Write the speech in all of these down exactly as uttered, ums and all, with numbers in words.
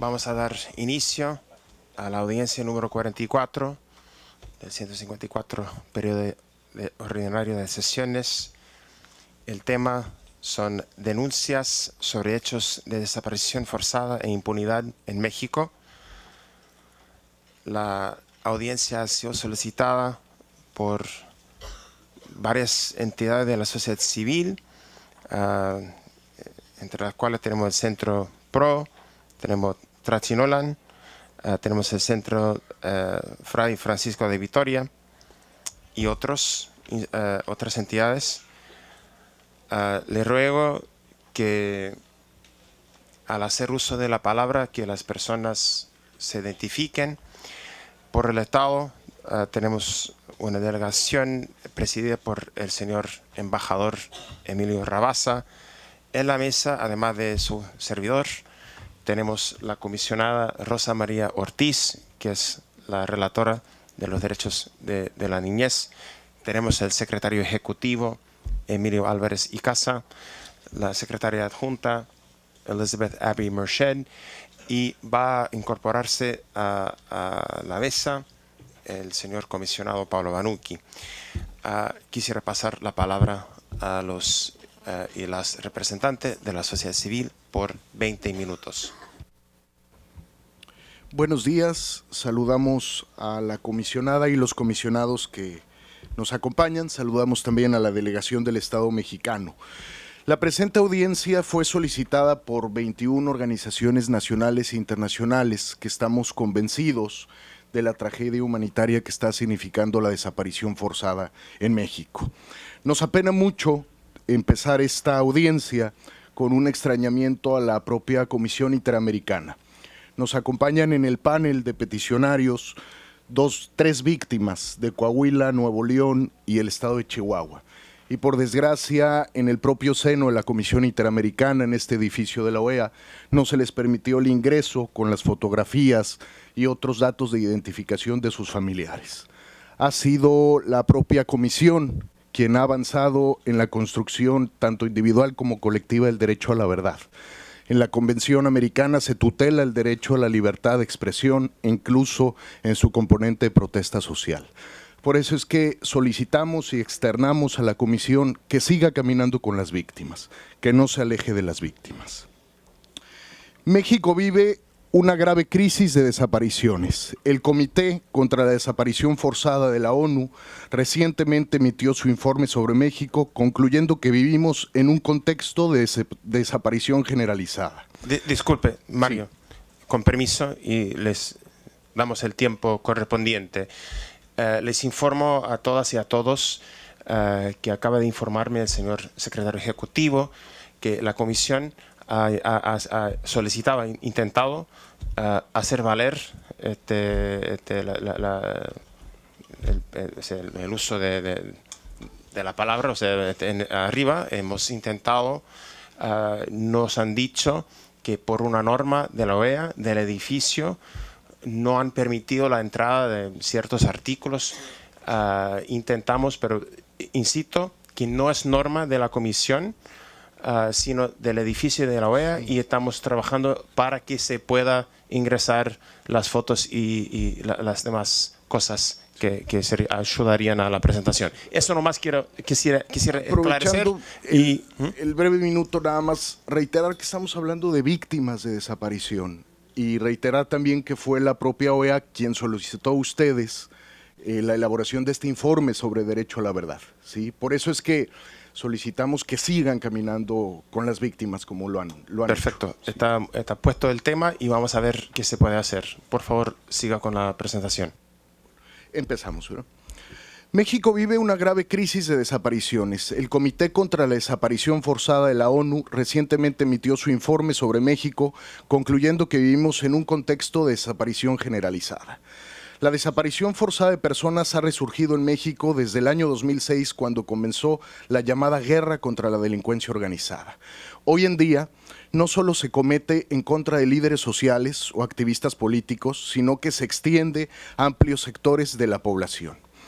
vamos a dar inicio a la audiencia número cuarenta y cuatro del ciento cincuenta y cuatro periodo de, de ordinario de sesiones. El tema son denuncias sobre hechos de desaparición forzada e impunidad en México. La audiencia ha sido solicitada por varias entidades de la sociedad civil, uh, entre las cuales tenemos el Centro PRO, tenemos Trachinolan, uh, tenemos el Centro uh, Fray Francisco de Vitoria y otros, uh, otras entidades. Uh, le ruego que al hacer uso de la palabra que las personas se identifiquen. Por el Estado uh, tenemos una delegación presidida por el señor embajador Emilio Rabasa. En la mesa, además de su servidor, tenemos la comisionada Rosa María Ortiz, que es la relatora de los derechos de, de la niñez. Tenemos el secretario ejecutivo Emilio Álvarez y Casa, la secretaria adjunta Elizabeth Abbey Merched, y va a incorporarse a, a la mesa el señor comisionado Pablo Banucchi. Uh, quisiera pasar la palabra a los uh, y las representantes de la sociedad civil por veinte minutos. Buenos días, saludamos a la comisionada y los comisionados que nos acompañan, saludamos también a la delegación del Estado mexicano. La presente audiencia fue solicitada por veintiuna organizaciones nacionales e internacionales que estamos convencidos de la tragedia humanitaria que está significando la desaparición forzada en México. Nos apena mucho empezar esta audiencia con un extrañamiento a la propia Comisión Interamericana. Nos acompañan en el panel de peticionarios dos, tres víctimas de Coahuila, Nuevo León y el estado de Chihuahua. Y por desgracia, en el propio seno de la Comisión Interamericana, en este edificio de la O E A, no se les permitió el ingreso con las fotografías y otros datos de identificación de sus familiares. Ha sido la propia comisión quien ha avanzado en la construcción tanto individual como colectiva del derecho a la verdad. En la Convención Americana se tutela el derecho a la libertad de expresión, incluso en su componente de protesta social. Por eso es que solicitamos y externamos a la Comisión que siga caminando con las víctimas, que no se aleje de las víctimas. México vive una grave crisis de desapariciones. El Comité contra la Desaparición Forzada de la ONU recientemente emitió su informe sobre México, concluyendo que vivimos en un contexto de des desaparición generalizada. D disculpe, Mario, sí. Con permiso, y les damos el tiempo correspondiente. Uh, les informo a todas y a todos uh, que acaba de informarme el señor secretario ejecutivo que la comisión ha, ha, ha solicitado, intentado uh, hacer valer este, este, la, la, la, el, el, el uso de, de, de la palabra, o sea, en, arriba hemos intentado, uh, nos han dicho que por una norma de la O E A, del edificio, no han permitido la entrada de ciertos artículos. Uh, intentamos, pero insisto, que no es norma de la comisión, uh, sino del edificio de la O E A, y estamos trabajando para que se pueda ingresar las fotos y, y la, las demás cosas que, que se ayudarían a la presentación. Eso nomás quiero, quisiera, quisiera esclarecer. El, y, ¿hmm? el breve minuto nada más, reiterar que estamos hablando de víctimas de desaparición. Y reiterar también que fue la propia O E A quien solicitó a ustedes eh, la elaboración de este informe sobre derecho a la verdad, ¿sí? Por eso es que solicitamos que sigan caminando con las víctimas como lo han, lo han Perfecto, hecho, ¿sí? está, está puesto el tema y vamos a ver qué se puede hacer. Por favor, siga con la presentación. Empezamos, ¿verdad? México vive una grave crisis de desapariciones. El Comité contra la Desaparición Forzada de la ONU recientemente emitió su informe sobre México, concluyendo que vivimos en un contexto de desaparición generalizada. La desaparición forzada de personas ha resurgido en México desde el año dos mil seis, cuando comenzó la llamada guerra contra la delincuencia organizada. Hoy en día, no solo se comete en contra de líderes sociales o activistas políticos, sino que se extiende a amplios sectores de la población.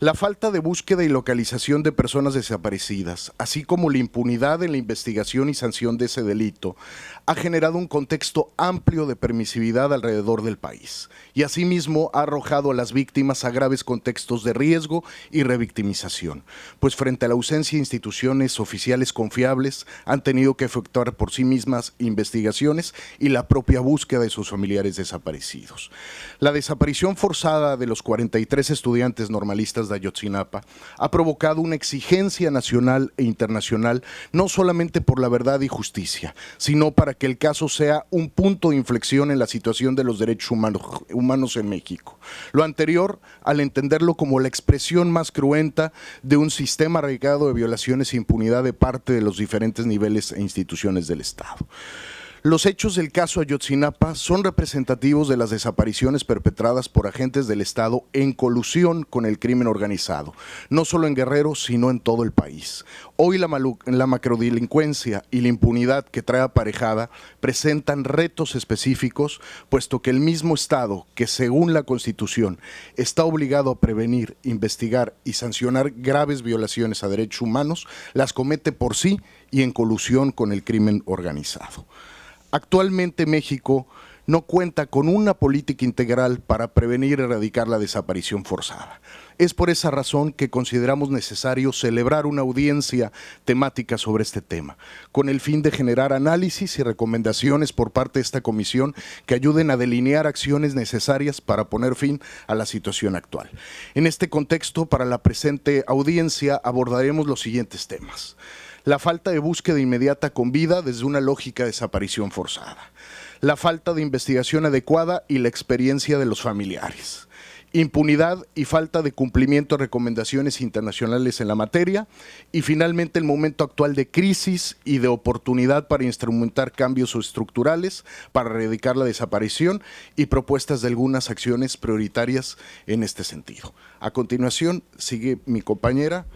La falta de búsqueda y localización de personas desaparecidas, así como la impunidad en la investigación y sanción de ese delito, ha generado un contexto amplio de permisividad alrededor del país y asimismo ha arrojado a las víctimas a graves contextos de riesgo y revictimización, pues frente a la ausencia de instituciones oficiales confiables han tenido que efectuar por sí mismas investigaciones y la propia búsqueda de sus familiares desaparecidos. La desaparición forzada de los cuarenta y tres estudiantes normalistas de Ayotzinapa ha provocado una exigencia nacional e internacional no solamente por la verdad y justicia, sino para que el caso sea un punto de inflexión en la situación de los derechos humanos, humanos en México. Lo anterior, al entenderlo como la expresión más cruenta de un sistema arraigado de violaciones e impunidad de parte de los diferentes niveles e instituciones del Estado. Los hechos del caso Ayotzinapa son representativos de las desapariciones perpetradas por agentes del Estado en colusión con el crimen organizado, no solo en Guerrero, sino en todo el país. Hoy la, la macrodelincuencia y la impunidad que trae aparejada presentan retos específicos, puesto que el mismo Estado, que según la Constitución está obligado a prevenir, investigar y sancionar graves violaciones a derechos humanos, las comete por sí y en colusión con el crimen organizado. Actualmente México no cuenta con una política integral para prevenir y erradicar la desaparición forzada. Es por esa razón que consideramos necesario celebrar una audiencia temática sobre este tema, con el fin de generar análisis y recomendaciones por parte de esta comisión que ayuden a delinear acciones necesarias para poner fin a la situación actual. En este contexto, para la presente audiencia abordaremos los siguientes temas: la falta de búsqueda inmediata con vida desde una lógica de desaparición forzada, la falta de investigación adecuada y la experiencia de los familiares, impunidad y falta de cumplimiento de recomendaciones internacionales en la materia, y finalmente el momento actual de crisis y de oportunidad para instrumentar cambios estructurales para erradicar la desaparición y propuestas de algunas acciones prioritarias en este sentido. A continuación sigue mi compañera.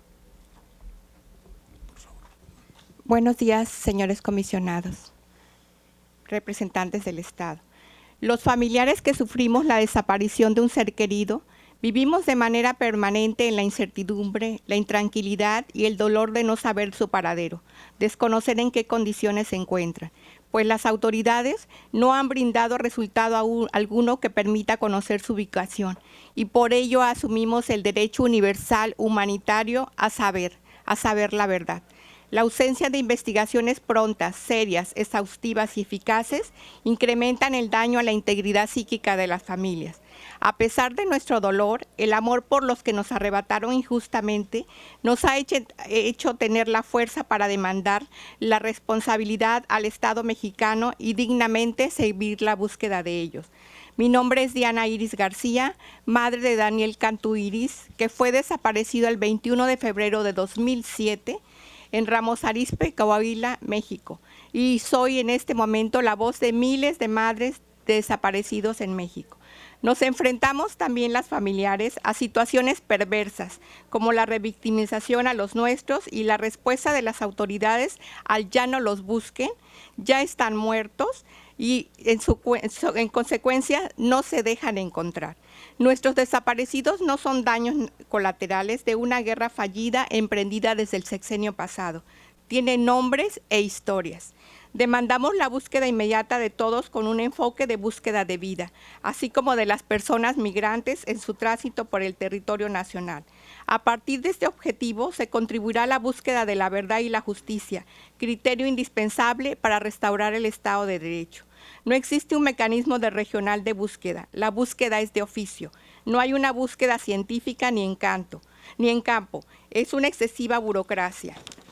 Buenos días, señores comisionados, representantes del Estado. Los familiares que sufrimos la desaparición de un ser querido, vivimos de manera permanente en la incertidumbre, la intranquilidad y el dolor de no saber su paradero, desconocer en qué condiciones se encuentran, pues las autoridades no han brindado resultado alguno que permita conocer su ubicación, y por ello asumimos el derecho universal humanitario a saber, a saber la verdad. La ausencia de investigaciones prontas, serias, exhaustivas y eficaces incrementan el daño a la integridad psíquica de las familias. A pesar de nuestro dolor, el amor por los que nos arrebataron injustamente nos ha hecho, hecho tener la fuerza para demandar la responsabilidad al Estado mexicano y dignamente seguir la búsqueda de ellos. Mi nombre es Diana Iris García, madre de Daniel Cantú Iris, que fue desaparecido el veintiuno de febrero de dos mil siete, en Ramos Arizpe, Coahuila, México, y soy en este momento la voz de miles de madres de desaparecidos en México. Nos enfrentamos también las familiares a situaciones perversas, como la revictimización a los nuestros y la respuesta de las autoridades al ya no los busquen, ya están muertos y en, su, en consecuencia no se dejan encontrar. Nuestros desaparecidos no son daños colaterales de una guerra fallida emprendida desde el sexenio pasado. Tienen nombres e historias. Demandamos la búsqueda inmediata de todos con un enfoque de búsqueda de vida, así como de las personas migrantes en su tránsito por el territorio nacional. A partir de este objetivo se contribuirá a la búsqueda de la verdad y la justicia, criterio indispensable para restaurar el Estado de Derecho. No existe un mecanismo de regional de búsqueda, la búsqueda es de oficio. No hay una búsqueda científica ni en canto, ni en campo, es una excesiva burocracia.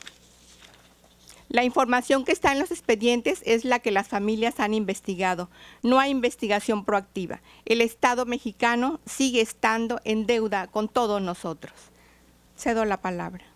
La información que está en los expedientes es la que las familias han investigado. No hay investigación proactiva. El Estado mexicano sigue estando en deuda con todos nosotros. Cedo la palabra.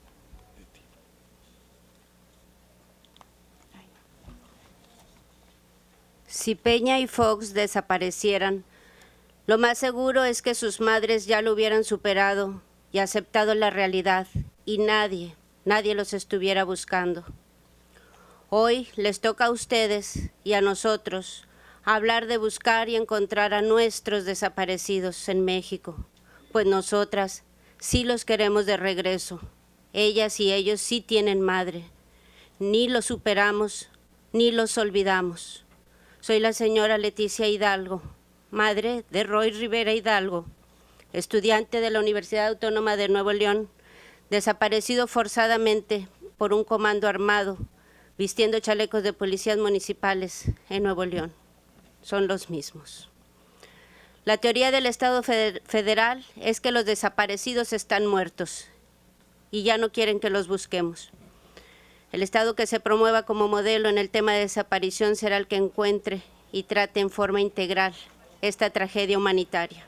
Si Peña y Fox desaparecieran, lo más seguro es que sus madres ya lo hubieran superado y aceptado la realidad, y nadie, nadie los estuviera buscando. Hoy les toca a ustedes y a nosotros hablar de buscar y encontrar a nuestros desaparecidos en México, pues nosotras Sí los queremos de regreso. Ellas y ellos sí tienen madre. Ni los superamos, ni los olvidamos. Soy la señora Leticia Hidalgo, madre de Roy Rivera Hidalgo, estudiante de la Universidad Autónoma de Nuevo León, desaparecido forzadamente por un comando armado, vistiendo chalecos de policías municipales en Nuevo León. Son los mismos. La teoría del Estado federal es que los desaparecidos están muertos y ya no quieren que los busquemos. El Estado que se promueva como modelo en el tema de desaparición será el que encuentre y trate en forma integral esta tragedia humanitaria.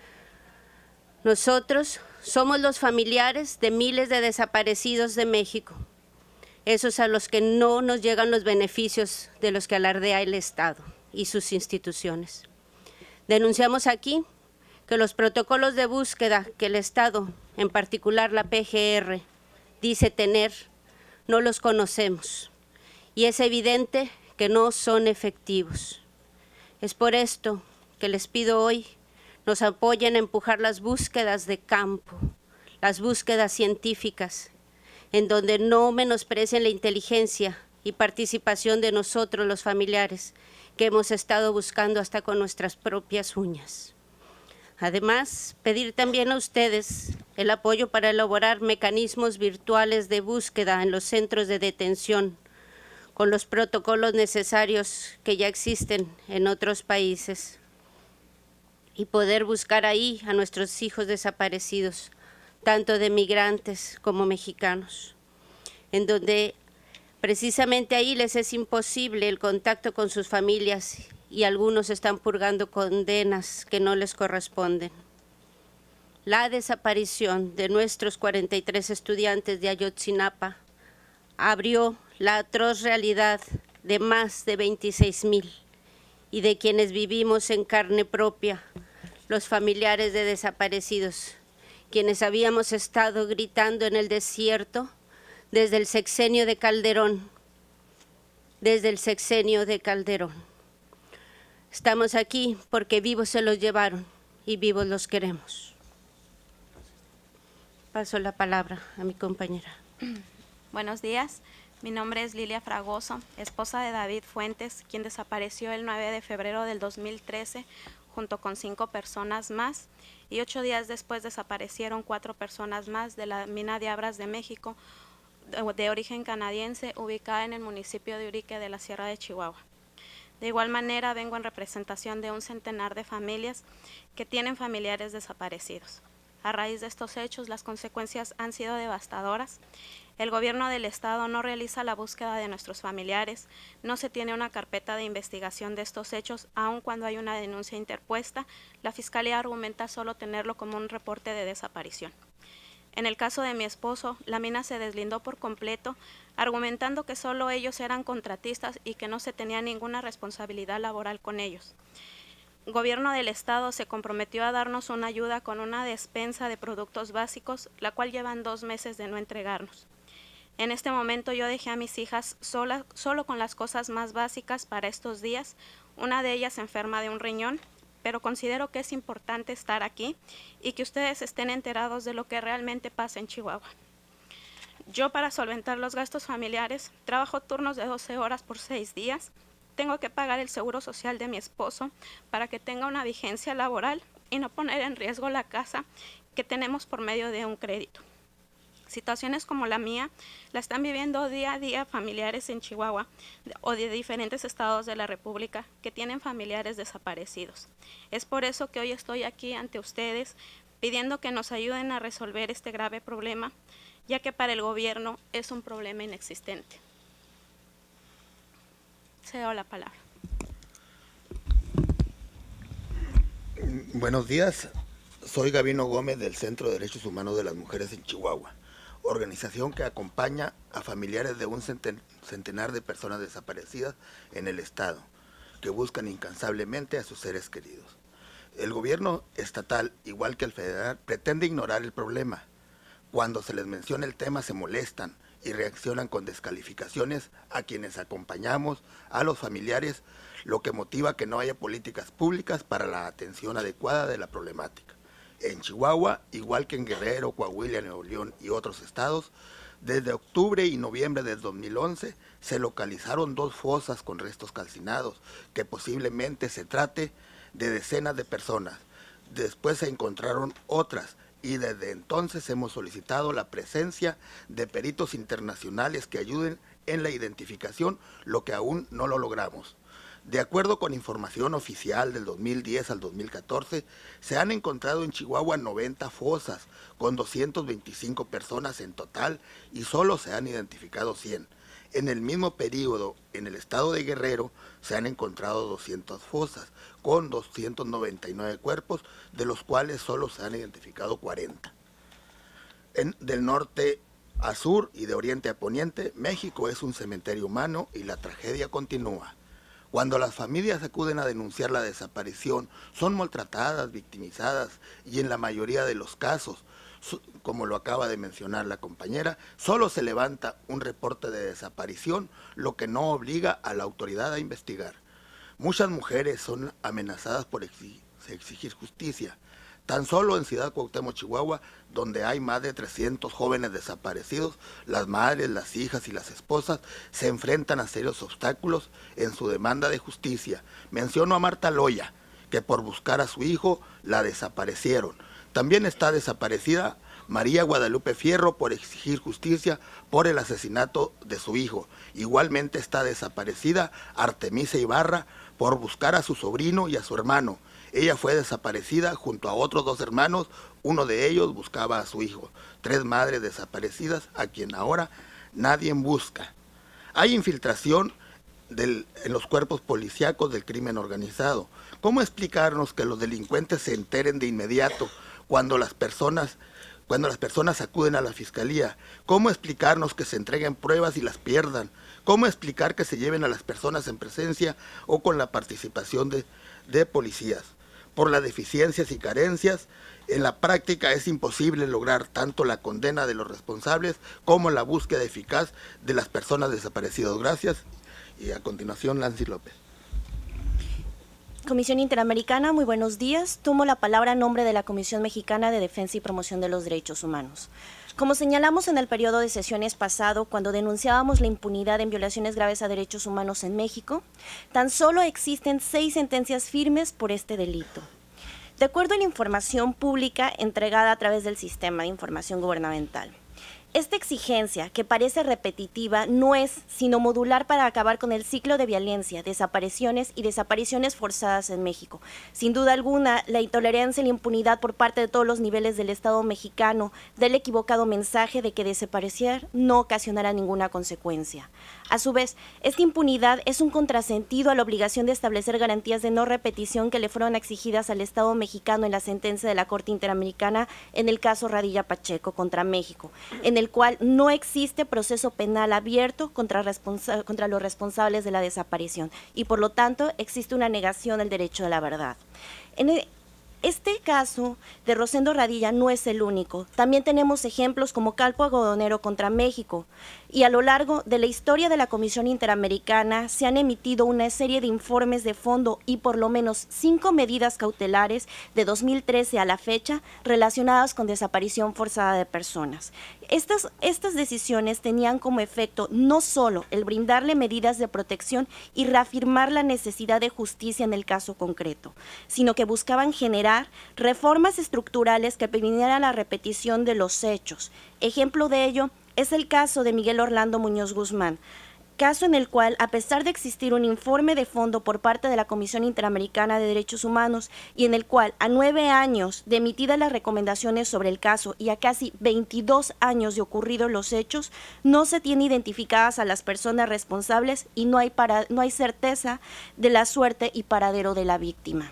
Nosotros somos los familiares de miles de desaparecidos de México, esos a los que no nos llegan los beneficios de los que alardea el Estado y sus instituciones. Denunciamos aquí que los protocolos de búsqueda que el Estado, en particular la P G R, dice tener, no los conocemos y es evidente que no son efectivos. Es por esto que les pido hoy nos apoyen a empujar las búsquedas de campo, las búsquedas científicas, en donde no menosprecien la inteligencia y participación de nosotros los familiares que hemos estado buscando hasta con nuestras propias uñas. Además, pedir también a ustedes el apoyo para elaborar mecanismos virtuales de búsqueda en los centros de detención, con los protocolos necesarios que ya existen en otros países, y poder buscar ahí a nuestros hijos desaparecidos, tanto de migrantes como mexicanos, en donde precisamente ahí les es imposible el contacto con sus familias y algunos están purgando condenas que no les corresponden. La desaparición de nuestros cuarenta y tres estudiantes de Ayotzinapa abrió la atroz realidad de más de veintiséis mil y de quienes vivimos en carne propia, los familiares de desaparecidos, quienes habíamos estado gritando en el desierto desde el sexenio de Calderón, desde el sexenio de Calderón. Estamos aquí porque vivos se los llevaron y vivos los queremos. Paso la palabra a mi compañera. Buenos días, mi nombre es Lilia Fragoso, esposa de David Fuentes, quien desapareció el nueve de febrero del dos mil trece junto con cinco personas más, y ocho días después desaparecieron cuatro personas más de la mina de Abras de México, de, de origen canadiense, ubicada en el municipio de Urique de la Sierra de Chihuahua. De igual manera, vengo en representación de un centenar de familias que tienen familiares desaparecidos. A raíz de estos hechos, las consecuencias han sido devastadoras. El gobierno del Estado no realiza la búsqueda de nuestros familiares, no se tiene una carpeta de investigación de estos hechos, aun cuando hay una denuncia interpuesta, la Fiscalía argumenta solo tenerlo como un reporte de desaparición. En el caso de mi esposo, la mina se deslindó por completo, argumentando que solo ellos eran contratistas y que no se tenía ninguna responsabilidad laboral con ellos. El gobierno del Estado se comprometió a darnos una ayuda con una despensa de productos básicos, la cual llevan dos meses de no entregarnos. En este momento yo dejé a mis hijas sola, solo con las cosas más básicas para estos días, una de ellas enferma de un riñón, pero considero que es importante estar aquí y que ustedes estén enterados de lo que realmente pasa en Chihuahua. Yo, para solventar los gastos familiares, trabajo turnos de doce horas por seis días, tengo que pagar el seguro social de mi esposo para que tenga una vigencia laboral y no poner en riesgo la casa que tenemos por medio de un crédito. Situaciones como la mía la están viviendo día a día familiares en Chihuahua o de diferentes estados de la República que tienen familiares desaparecidos. Es por eso que hoy estoy aquí ante ustedes pidiendo que nos ayuden a resolver este grave problema, ya que para el gobierno es un problema inexistente. Cedo la palabra. Buenos días, soy Gabino Gómez del Centro de Derechos Humanos de las Mujeres en Chihuahua, organización que acompaña a familiares de un centenar de personas desaparecidas en el estado, que buscan incansablemente a sus seres queridos. El gobierno estatal, igual que el federal, pretende ignorar el problema. Cuando se les menciona el tema se molestan y reaccionan con descalificaciones a quienes acompañamos a los familiares, lo que motiva que no haya políticas públicas para la atención adecuada de la problemática. En Chihuahua, igual que en Guerrero, Coahuila, Nuevo León y otros estados, desde octubre y noviembre del dos mil once se localizaron dos fosas con restos calcinados, que posiblemente se trate de decenas de personas. Después se encontraron otras y desde entonces hemos solicitado la presencia de peritos internacionales que ayuden en la identificación, lo que aún no lo logramos. De acuerdo con información oficial del dos mil diez al dos mil catorce, se han encontrado en Chihuahua noventa fosas con doscientas veinticinco personas en total y solo se han identificado cien. En el mismo periodo, en el estado de Guerrero, se han encontrado doscientas fosas con doscientos noventa y nueve cuerpos, de los cuales solo se han identificado cuarenta. En, del norte a sur y de oriente a poniente, México es un cementerio humano y la tragedia continúa. Cuando las familias acuden a denunciar la desaparición, son maltratadas, victimizadas y en la mayoría de los casos, como lo acaba de mencionar la compañera, solo se levanta un reporte de desaparición, lo que no obliga a la autoridad a investigar. Muchas mujeres son amenazadas por exigir justicia. Tan solo en Ciudad Cuauhtémoc, Chihuahua, donde hay más de trescientos jóvenes desaparecidos, las madres, las hijas y las esposas se enfrentan a serios obstáculos en su demanda de justicia. Menciono a Marta Loya, que por buscar a su hijo la desaparecieron. También está desaparecida María Guadalupe Fierro por exigir justicia por el asesinato de su hijo. Igualmente está desaparecida Artemisa Ibarra por buscar a su sobrino y a su hermano. Ella fue desaparecida junto a otros dos hermanos, uno de ellos buscaba a su hijo. Tres madres desaparecidas a quien ahora nadie busca. Hay infiltración del, en los cuerpos policíacos del crimen organizado. ¿Cómo explicarnos que los delincuentes se enteren de inmediato cuando las personas, cuando las personas acuden a la fiscalía? ¿Cómo explicarnos que se entreguen pruebas y las pierdan? ¿Cómo explicar que se lleven a las personas en presencia o con la participación de, de policías? Por las deficiencias y carencias, en la práctica es imposible lograr tanto la condena de los responsables como la búsqueda eficaz de las personas desaparecidas. Gracias. Y a continuación, Nancy López. Comisión Interamericana, muy buenos días. Tomo la palabra en nombre de la Comisión Mexicana de Defensa y Promoción de los Derechos Humanos. Como señalamos en el periodo de sesiones pasado, cuando denunciábamos la impunidad en violaciones graves a derechos humanos en México, tan solo existen seis sentencias firmes por este delito. De acuerdo a la información pública entregada a través del Sistema de Información Gubernamental, esta exigencia, que parece repetitiva, no es sino modular para acabar con el ciclo de violencia, desapariciones y desapariciones forzadas en México. Sin duda alguna, la intolerancia y la impunidad por parte de todos los niveles del Estado mexicano del equivocado mensaje de que desaparecer no ocasionará ninguna consecuencia. A su vez, esta impunidad es un contrasentido a la obligación de establecer garantías de no repetición que le fueron exigidas al Estado mexicano en la sentencia de la Corte Interamericana en el caso Radilla Pacheco contra México, en el el cual no existe proceso penal abierto contra, contra los responsables de la desaparición y por lo tanto existe una negación del derecho a la verdad. En el, Este caso de Rosendo Radilla no es el único. También tenemos ejemplos como Calpo Algodonero contra México. Y a lo largo de la historia de la Comisión Interamericana se han emitido una serie de informes de fondo y por lo menos cinco medidas cautelares de dos mil trece a la fecha relacionadas con desaparición forzada de personas. Estas, estas decisiones tenían como efecto no solo el brindarle medidas de protección y reafirmar la necesidad de justicia en el caso concreto, sino que buscaban generar reformas estructurales que previnieran la repetición de los hechos. Ejemplo de ello es el caso de Miguel Orlando Muñoz Guzmán, caso en el cual, a pesar de existir un informe de fondo por parte de la Comisión Interamericana de Derechos Humanos y en el cual, a nueve años de emitidas las recomendaciones sobre el caso y a casi veintidós años de ocurridos los hechos, no se tiene identificadas a las personas responsables y no hay, para, no hay certeza de la suerte y paradero de la víctima.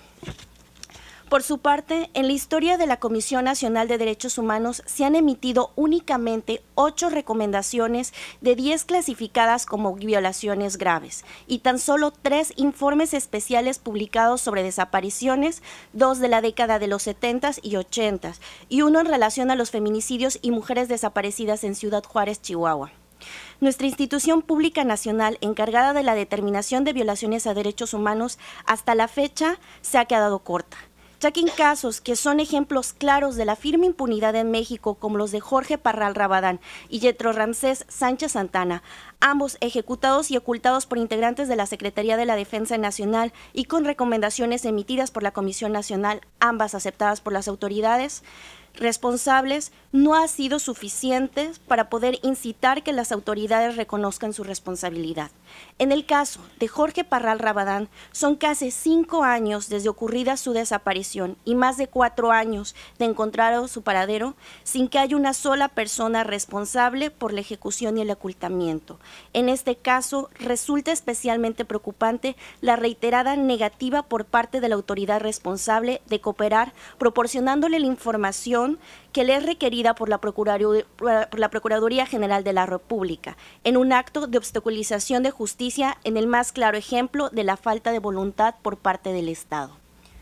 Por su parte, en la historia de la Comisión Nacional de Derechos Humanos se han emitido únicamente ocho recomendaciones de diez clasificadas como violaciones graves y tan solo tres informes especiales publicados sobre desapariciones, dos de la década de los setentas y ochentas y uno en relación a los feminicidios y mujeres desaparecidas en Ciudad Juárez, Chihuahua. Nuestra institución pública nacional encargada de la determinación de violaciones a derechos humanos hasta la fecha se ha quedado corta. ya que en casos que son ejemplos claros de la firme impunidad en México, como los de Jorge Parral Rabadán y Yetro Ramsés Sánchez Santana, ambos ejecutados y ocultados por integrantes de la Secretaría de la Defensa Nacional y con recomendaciones emitidas por la Comisión Nacional, ambas aceptadas por las autoridades responsables, no ha sido suficiente para poder incitar que las autoridades reconozcan su responsabilidad. En el caso de Jorge Parral Rabadán, son casi cinco años desde ocurrida su desaparición y más de cuatro años de encontrado su paradero sin que haya una sola persona responsable por la ejecución y el ocultamiento. En este caso, resulta especialmente preocupante la reiterada negativa por parte de la autoridad responsable de cooperar, proporcionándole la información que le es requerida por la, Procuraduría, por la Procuraduría General de la República, en un acto de obstaculización de justicia en el más claro ejemplo de la falta de voluntad por parte del Estado.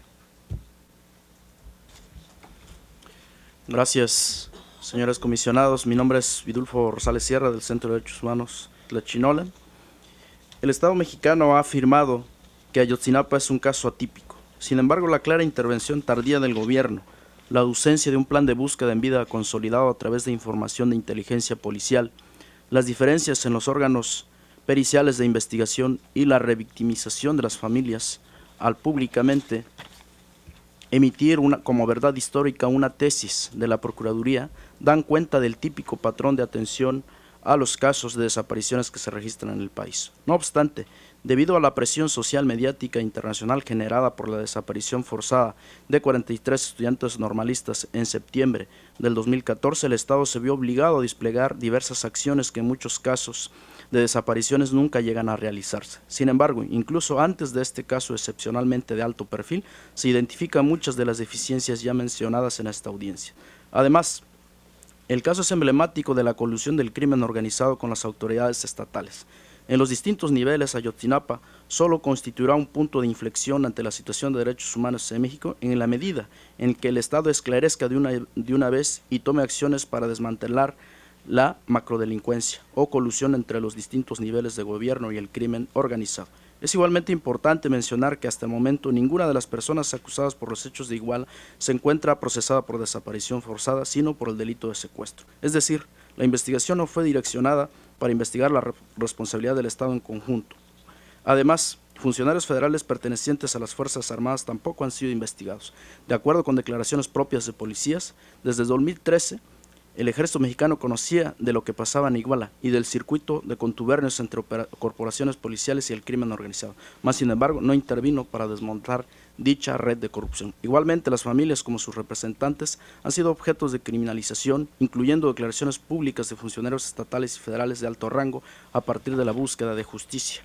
Gracias, señores comisionados. Mi nombre es Vidulfo Rosales Sierra, del Centro de Derechos Humanos Tlachinola. El Estado mexicano ha afirmado que Ayotzinapa es un caso atípico. Sin embargo, la clara intervención tardía del gobierno, la ausencia de un plan de búsqueda en vida consolidado a través de información de inteligencia policial, las diferencias en los órganos periciales de investigación y la revictimización de las familias al públicamente emitir una, como verdad histórica una tesis de la Procuraduría, dan cuenta del típico patrón de atención a los casos de desapariciones que se registran en el país. No obstante, debido a la presión social mediática internacional generada por la desaparición forzada de cuarenta y tres estudiantes normalistas en septiembre del dos mil catorce, el Estado se vio obligado a desplegar diversas acciones que en muchos casos de desapariciones nunca llegan a realizarse. Sin embargo, incluso antes de este caso excepcionalmente de alto perfil, se identifican muchas de las deficiencias ya mencionadas en esta audiencia. Además, el caso es emblemático de la colusión del crimen organizado con las autoridades estatales. En los distintos niveles, Ayotzinapa solo constituirá un punto de inflexión ante la situación de derechos humanos en México en la medida en que el Estado esclarezca de una, de una vez y tome acciones para desmantelar la macrodelincuencia o colusión entre los distintos niveles de gobierno y el crimen organizado. Es igualmente importante mencionar que hasta el momento ninguna de las personas acusadas por los hechos de Iguala se encuentra procesada por desaparición forzada, sino por el delito de secuestro. Es decir, la investigación no fue direccionada para investigar la responsabilidad del Estado en conjunto. Además, funcionarios federales pertenecientes a las Fuerzas Armadas tampoco han sido investigados. De acuerdo con declaraciones propias de policías, desde dos mil trece, el ejército mexicano conocía de lo que pasaba en Iguala y del circuito de contubernios entre corporaciones policiales y el crimen organizado. Más sin embargo, no intervino para desmontar dicha red de corrupción. Igualmente, las familias como sus representantes han sido objetos de criminalización, incluyendo declaraciones públicas de funcionarios estatales y federales de alto rango a partir de la búsqueda de justicia.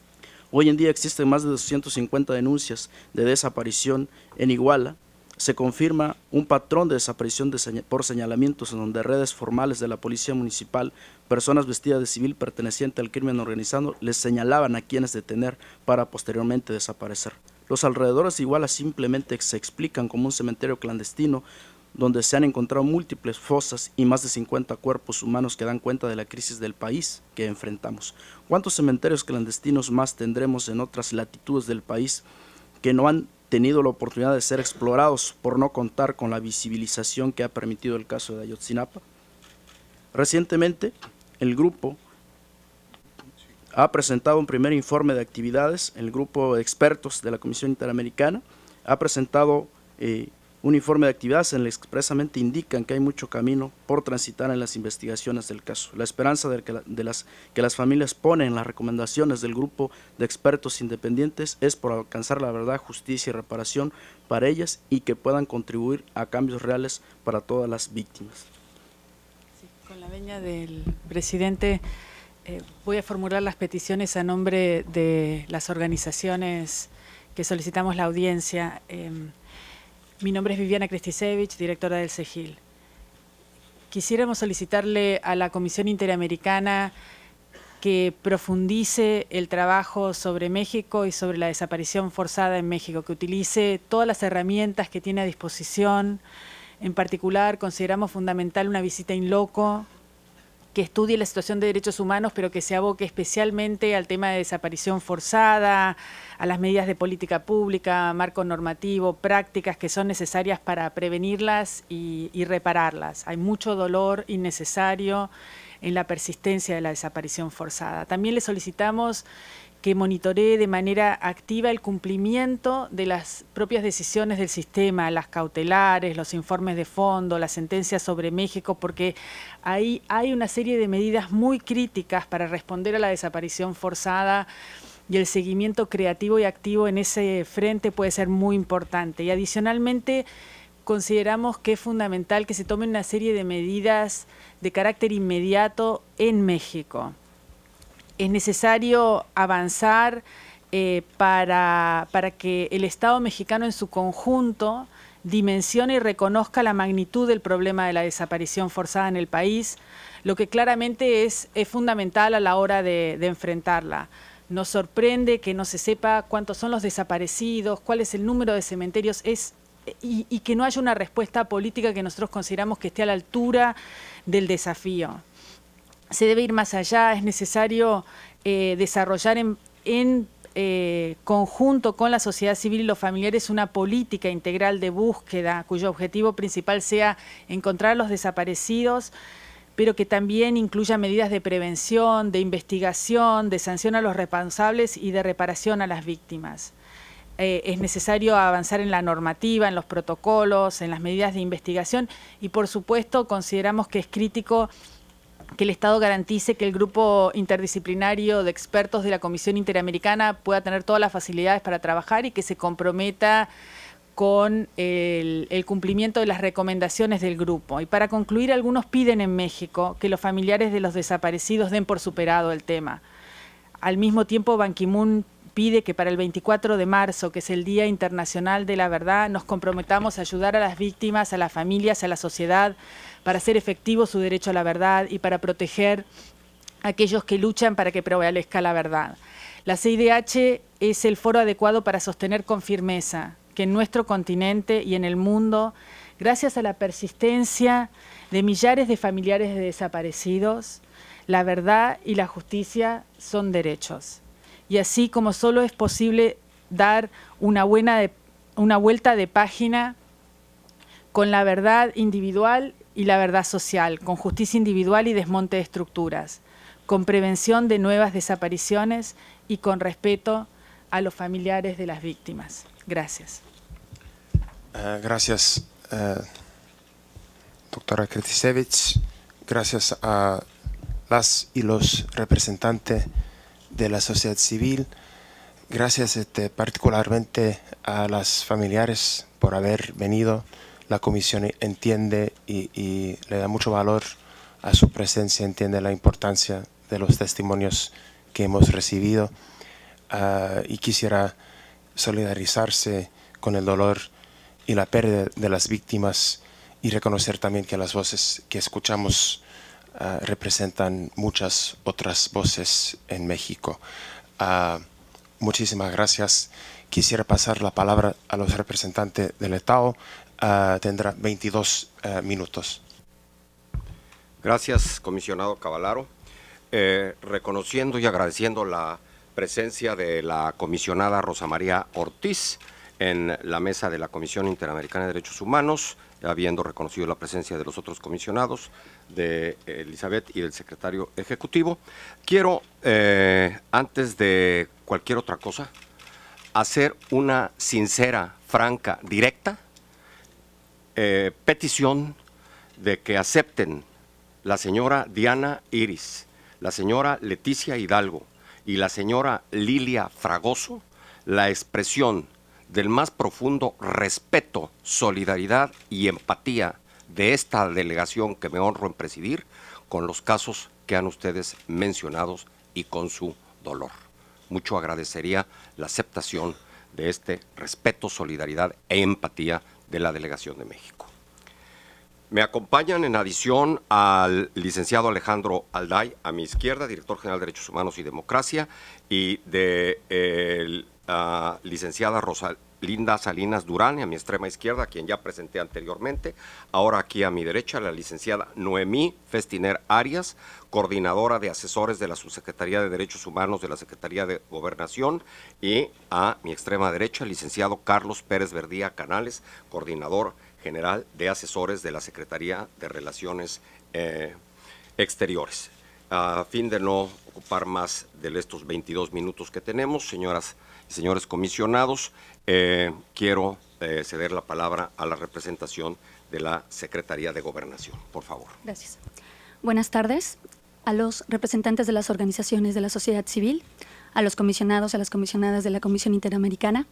Hoy en día existen más de doscientas cincuenta denuncias de desaparición en Iguala. Se confirma un patrón de desaparición de señal, por señalamientos en donde redes formales de la policía municipal, personas vestidas de civil perteneciente al crimen organizado, les señalaban a quienes detener para posteriormente desaparecer. Los alrededores de Iguala simplemente se explican como un cementerio clandestino donde se han encontrado múltiples fosas y más de cincuenta cuerpos humanos que dan cuenta de la crisis del país que enfrentamos. ¿Cuántos cementerios clandestinos más tendremos en otras latitudes del país que no han tenido la oportunidad de ser explorados por no contar con la visibilización que ha permitido el caso de Ayotzinapa? Recientemente, el grupo ha presentado un primer informe de actividades, el grupo de expertos de la Comisión Interamericana ha presentado eh, un informe de actividades en el que expresamente indican que hay mucho camino por transitar en las investigaciones del caso. La esperanza de, que, la, de las que las familias ponen en las recomendaciones del grupo de expertos independientes es por alcanzar la verdad, justicia y reparación para ellas y que puedan contribuir a cambios reales para todas las víctimas. Sí, con la venia del presidente, eh, voy a formular las peticiones a nombre de las organizaciones que solicitamos la audiencia. Eh, Mi nombre es Viviana Kristisevich, directora del CEGIL. Quisiéramos solicitarle a la Comisión Interamericana que profundice el trabajo sobre México y sobre la desaparición forzada en México, que utilice todas las herramientas que tiene a disposición. En particular, consideramos fundamental una visita in loco que estudie la situación de derechos humanos, pero que se aboque especialmente al tema de desaparición forzada, a las medidas de política pública, marco normativo, prácticas que son necesarias para prevenirlas y, y repararlas. Hay mucho dolor innecesario en la persistencia de la desaparición forzada. También le solicitamos que monitoree de manera activa el cumplimiento de las propias decisiones del sistema, las cautelares, los informes de fondo, las sentencias sobre México, porque ahí hay una serie de medidas muy críticas para responder a la desaparición forzada y el seguimiento creativo y activo en ese frente puede ser muy importante. Y adicionalmente consideramos que es fundamental que se tomen una serie de medidas de carácter inmediato en México. Es necesario avanzar eh, para, para que el Estado mexicano en su conjunto dimensione y reconozca la magnitud del problema de la desaparición forzada en el país, lo que claramente es, es fundamental a la hora de, de enfrentarla. Nos sorprende que no se sepa cuántos son los desaparecidos, cuál es el número de cementerios, es, y, y que no haya una respuesta política que nosotros consideramos que esté a la altura del desafío. Se debe ir más allá, es necesario eh, desarrollar en, en eh, conjunto con la sociedad civil y los familiares una política integral de búsqueda cuyo objetivo principal sea encontrar a los desaparecidos, pero que también incluya medidas de prevención, de investigación, de sanción a los responsables y de reparación a las víctimas. Eh, es necesario avanzar en la normativa, en los protocolos, en las medidas de investigación y, por supuesto, consideramos que es crítico que el Estado garantice que el grupo interdisciplinario de expertos de la Comisión Interamericana pueda tener todas las facilidades para trabajar y que se comprometa con el, el cumplimiento de las recomendaciones del grupo. Y para concluir, algunos piden en México que los familiares de los desaparecidos den por superado el tema. Al mismo tiempo, Ban Ki-moon pide que para el veinticuatro de marzo, que es el Día Internacional de la Verdad, nos comprometamos a ayudar a las víctimas, a las familias, a la sociedad, para hacer efectivo su derecho a la verdad y para proteger a aquellos que luchan para que prevalezca la verdad. La C I D H es el foro adecuado para sostener con firmeza que en nuestro continente y en el mundo, gracias a la persistencia de millares de familiares de desaparecidos, la verdad y la justicia son derechos. Y así como solo es posible dar una buena de, una vuelta de página con la verdad individual y la verdad social, con justicia individual y desmonte de estructuras, con prevención de nuevas desapariciones y con respeto a los familiares de las víctimas. Gracias. Uh, gracias, uh, doctora Kretišević. Gracias a las y los representantes de la sociedad civil. Gracias este, particularmente a las familiares por haber venido. La comisión entiende y, y le da mucho valor a su presencia, entiende la importancia de los testimonios que hemos recibido uh, y quisiera solidarizarse con el dolor y la pérdida de las víctimas y reconocer también que las voces que escuchamos uh, representan muchas otras voces en México. Uh, muchísimas gracias. Quisiera pasar la palabra a los representantes del Estado. Uh, tendrá veintidós uh, minutos. Gracias, comisionado Cavallaro. Eh, reconociendo y agradeciendo la presencia de la comisionada Rosa María Ortiz en la mesa de la Comisión Interamericana de Derechos Humanos, habiendo reconocido la presencia de los otros comisionados, de Elizabeth y del secretario ejecutivo. Quiero, eh, antes de cualquier otra cosa, hacer una sincera, franca, directa eh, petición de que acepten la señora Diana Iris, la señora Leticia Hidalgo y la señora Lilia Fragoso la expresión del más profundo respeto, solidaridad y empatía de esta delegación que me honro en presidir con los casos que han ustedes mencionado y con su dolor. Mucho agradecería la aceptación de este respeto, solidaridad e empatía de la delegación de México. me acompañan en adición al licenciado Alejandro Alday, a mi izquierda, director general de Derechos Humanos y Democracia, y de eh, la uh, licenciada Rosalinda Salinas Durán, a mi extrema izquierda, a quien ya presenté anteriormente. Ahora aquí a mi derecha, la licenciada Noemí Festiner Arias, coordinadora de asesores de la Subsecretaría de Derechos Humanos de la Secretaría de Gobernación, y a mi extrema derecha, el licenciado Carlos Pérez Verdía Canales, coordinador general de asesores de la Secretaría de Relaciones eh, Exteriores. A fin de no ocupar más de estos veintidós minutos que tenemos, señoras y señores comisionados, eh, quiero eh, ceder la palabra a la representación de la Secretaría de Gobernación. Por favor. Gracias. Buenas tardes a los representantes de las organizaciones de la sociedad civil, a los comisionados, a las comisionadas de la Comisión Interamericana.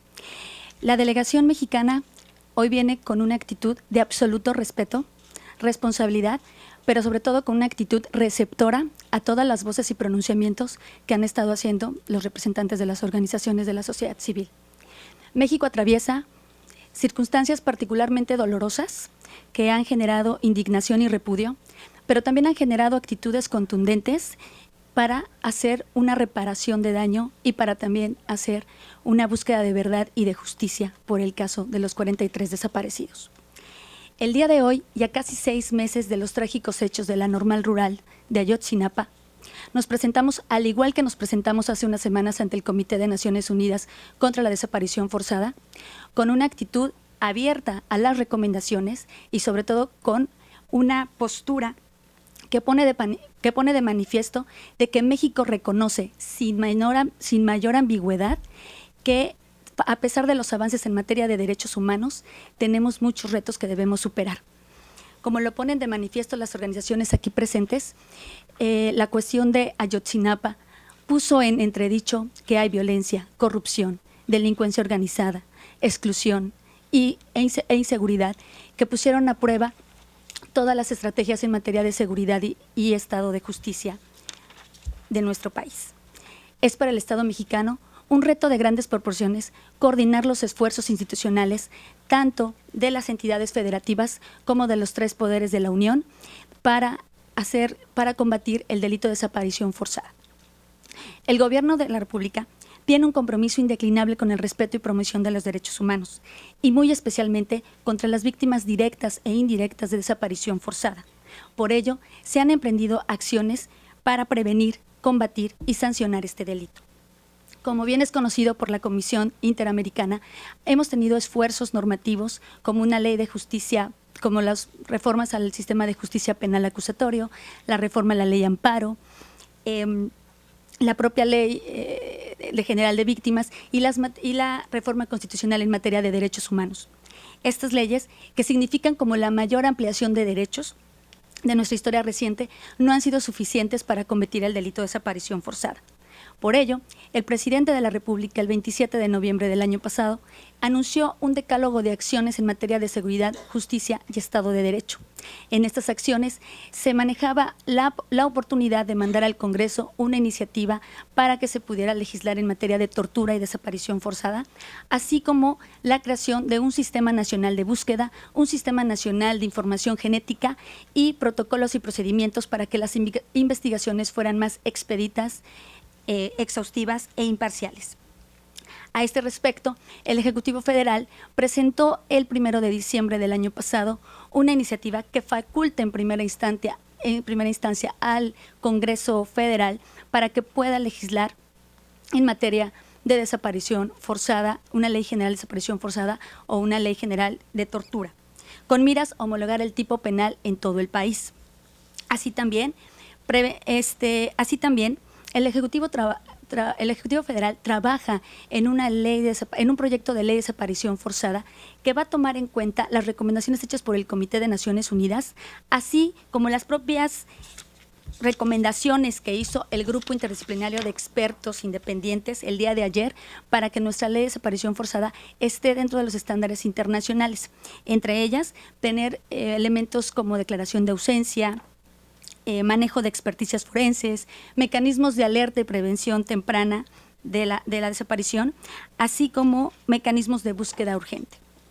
La delegación mexicana hoy viene con una actitud de absoluto respeto, responsabilidad, pero sobre todo con una actitud receptora a todas las voces y pronunciamientos que han estado haciendo los representantes de las organizaciones de la sociedad civil. México atraviesa circunstancias particularmente dolorosas que han generado indignación y repudio, pero también han generado actitudes contundentes para hacer una reparación de daño y para también hacer una búsqueda de verdad y de justicia por el caso de los cuarenta y tres desaparecidos. El día de hoy, ya casi seis meses de los trágicos hechos de la Normal Rural de Ayotzinapa, nos presentamos, al igual que nos presentamos hace unas semanas ante el Comité de Naciones Unidas contra la Desaparición Forzada, con una actitud abierta a las recomendaciones y sobre todo con una postura que pone de, que pone de manifiesto de que México reconoce sin mayor, sin mayor ambigüedad que a pesar de los avances en materia de derechos humanos, tenemos muchos retos que debemos superar. Como lo ponen de manifiesto las organizaciones aquí presentes, eh, la cuestión de Ayotzinapa puso en entredicho que hay violencia, corrupción, delincuencia organizada, exclusión y, e, inse, e inseguridad que pusieron a prueba todas las estrategias en materia de seguridad y, y Estado de justicia de nuestro país. Es para el Estado mexicano un reto de grandes proporciones coordinar los esfuerzos institucionales tanto de las entidades federativas como de los tres poderes de la Unión para, hacer, para combatir el delito de desaparición forzada. El Gobierno de la República tiene un compromiso indeclinable con el respeto y promoción de los derechos humanos y muy especialmente contra las víctimas directas e indirectas de desaparición forzada. Por ello, se han emprendido acciones para prevenir, combatir y sancionar este delito. Como bien es conocido por la Comisión Interamericana, hemos tenido esfuerzos normativos como una ley de justicia, como las reformas al sistema de justicia penal acusatorio, la reforma a la ley amparo, eh, la propia ley eh, de general de víctimas y, las, y la reforma constitucional en materia de derechos humanos. Estas leyes, que significan como la mayor ampliación de derechos de nuestra historia reciente, no han sido suficientes para combatir el delito de desaparición forzada. Por ello, el presidente de la República, el veintisiete de noviembre del año pasado, anunció un decálogo de acciones en materia de seguridad, justicia y Estado de Derecho. En estas acciones se manejaba la, la oportunidad de mandar al Congreso una iniciativa para que se pudiera legislar en materia de tortura y desaparición forzada, así como la creación de un sistema nacional de búsqueda, un sistema nacional de información genética y protocolos y procedimientos para que las investigaciones fueran más expeditas, Eh, exhaustivas e imparciales. A este respecto, el Ejecutivo Federal presentó el primero de diciembre del año pasado una iniciativa que faculta en primera instancia, en primera instancia al Congreso Federal para que pueda legislar en materia de desaparición forzada, una ley general de desaparición forzada o una ley general de tortura, con miras a homologar el tipo penal en todo el país. Así también, prevé, este, así también El Ejecutivo, tra, tra, el Ejecutivo Federal trabaja en, una ley de, en un proyecto de ley de desaparición forzada que va a tomar en cuenta las recomendaciones hechas por el Comité de Naciones Unidas, así como las propias recomendaciones que hizo el Grupo Interdisciplinario de Expertos Independientes el día de ayer para que nuestra ley de desaparición forzada esté dentro de los estándares internacionales. Entre ellas, tener eh, elementos como declaración de ausencia, Eh, manejo de experticias forenses, mecanismos de alerta y prevención temprana de la, de la desaparición, así como mecanismos de búsqueda urgente.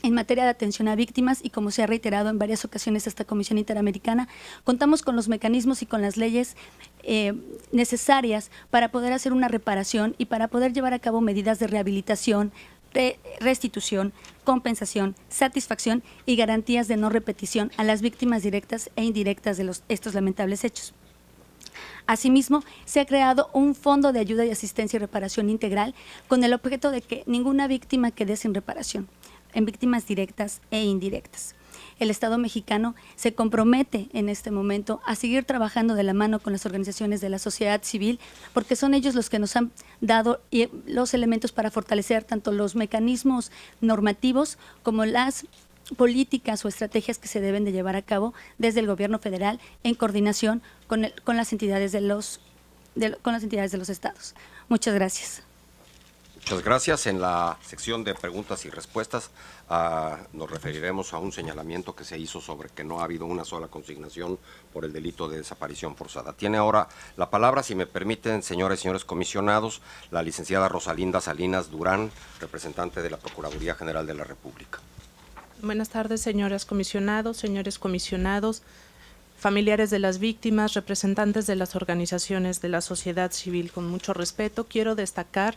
En materia de atención a víctimas, y como se ha reiterado en varias ocasiones esta Comisión Interamericana, contamos con los mecanismos y con las leyes eh, necesarias para poder hacer una reparación y para poder llevar a cabo medidas de rehabilitación, re restitución, compensación, satisfacción y garantías de no repetición a las víctimas directas e indirectas de los, estos lamentables hechos. Asimismo, se ha creado un fondo de ayuda y asistencia y reparación integral con el objeto de que ninguna víctima quede sin reparación, en víctimas directas e indirectas. El Estado mexicano se compromete en este momento a seguir trabajando de la mano con las organizaciones de la sociedad civil, porque son ellos los que nos han dado los elementos para fortalecer tanto los mecanismos normativos como las políticas o estrategias que se deben de llevar a cabo desde el gobierno federal en coordinación con, el, con las entidades de los de, con las entidades de los estados. Muchas gracias. Muchas gracias. En la sección de preguntas y respuestas uh, nos referiremos a un señalamiento que se hizo sobre que no ha habido una sola consignación por el delito de desaparición forzada. Tiene ahora la palabra, si me permiten, señores y señores comisionados, la licenciada Rosalinda Salinas Durán, representante de la Procuraduría General de la República. Buenas tardes, señoras comisionados, señores comisionados, familiares de las víctimas, representantes de las organizaciones de la sociedad civil. Con mucho respeto, quiero destacar,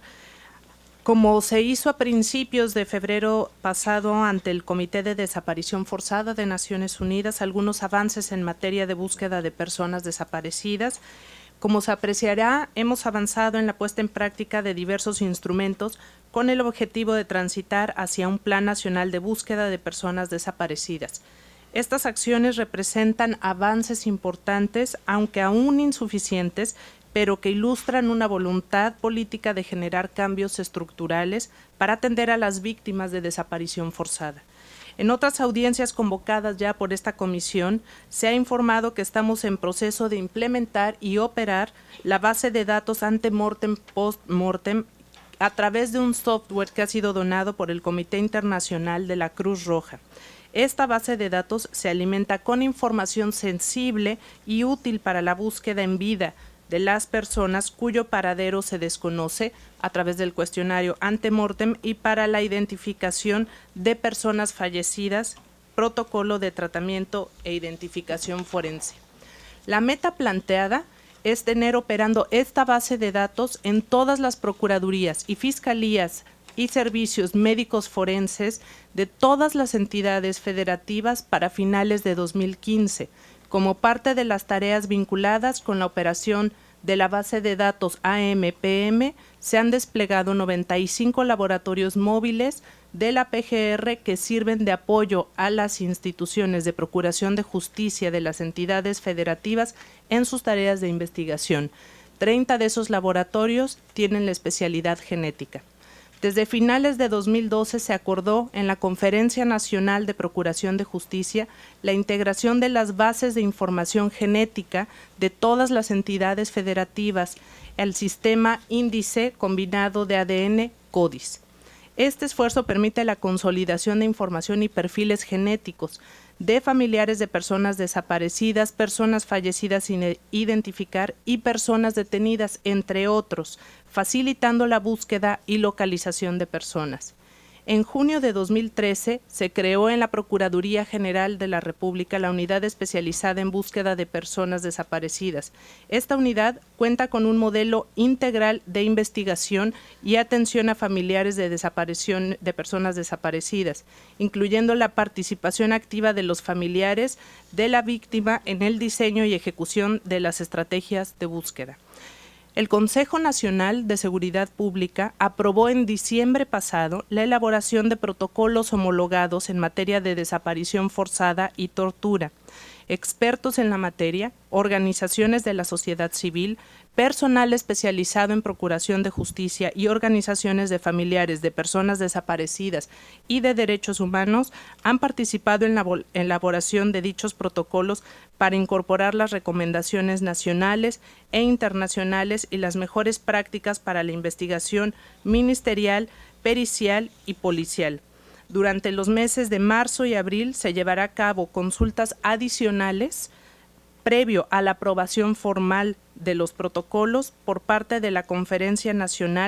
como se hizo a principios de febrero pasado ante el Comité de Desaparición Forzada de Naciones Unidas, algunos avances en materia de búsqueda de personas desaparecidas. Como se apreciará, hemos avanzado en la puesta en práctica de diversos instrumentos con el objetivo de transitar hacia un Plan Nacional de Búsqueda de Personas Desaparecidas. Estas acciones representan avances importantes, aunque aún insuficientes, pero que ilustran una voluntad política de generar cambios estructurales para atender a las víctimas de desaparición forzada. En otras audiencias convocadas ya por esta comisión, se ha informado que estamos en proceso de implementar y operar la base de datos ante-mortem, post-mortem, a través de un software que ha sido donado por el Comité Internacional de la Cruz Roja. Esta base de datos se alimenta con información sensible y útil para la búsqueda en vida de las personas cuyo paradero se desconoce a través del cuestionario ante-mortem y para la identificación de personas fallecidas, protocolo de tratamiento e identificación forense. La meta planteada es tener operando esta base de datos en todas las procuradurías y fiscalías y servicios médicos forenses de todas las entidades federativas para finales de dos mil quince, como parte de las tareas vinculadas con la operación de la base de datos A M P M, se han desplegado noventa y cinco laboratorios móviles de la P G R que sirven de apoyo a las instituciones de procuración de justicia de las entidades federativas en sus tareas de investigación. treinta de esos laboratorios tienen la especialidad genética. Desde finales de dos mil doce se acordó en la Conferencia Nacional de Procuración de Justicia la integración de las bases de información genética de todas las entidades federativas al sistema índice combinado de A D N CODIS. Este esfuerzo permite la consolidación de información y perfiles genéticos de familiares de personas desaparecidas, personas fallecidas sin identificar y personas detenidas, entre otros, facilitando la búsqueda y localización de personas. En junio de dos mil trece se creó en la Procuraduría General de la República la Unidad Especializada en Búsqueda de Personas Desaparecidas. Esta unidad cuenta con un modelo integral de investigación y atención a familiares de desaparición de personas desaparecidas, incluyendo la participación activa de los familiares de la víctima en el diseño y ejecución de las estrategias de búsqueda. El Consejo Nacional de Seguridad Pública aprobó en diciembre pasado la elaboración de protocolos homologados en materia de desaparición forzada y tortura. Expertos en la materia, organizaciones de la sociedad civil, personal especializado en procuración de justicia y organizaciones de familiares de personas desaparecidas y de derechos humanos han participado en la elaboración de dichos protocolos para incorporar las recomendaciones nacionales e internacionales y las mejores prácticas para la investigación ministerial, pericial y policial. Durante los meses de marzo y abril se llevará a cabo consultas adicionales previo a la aprobación formal de los protocolos por parte de la Conferencia Nacional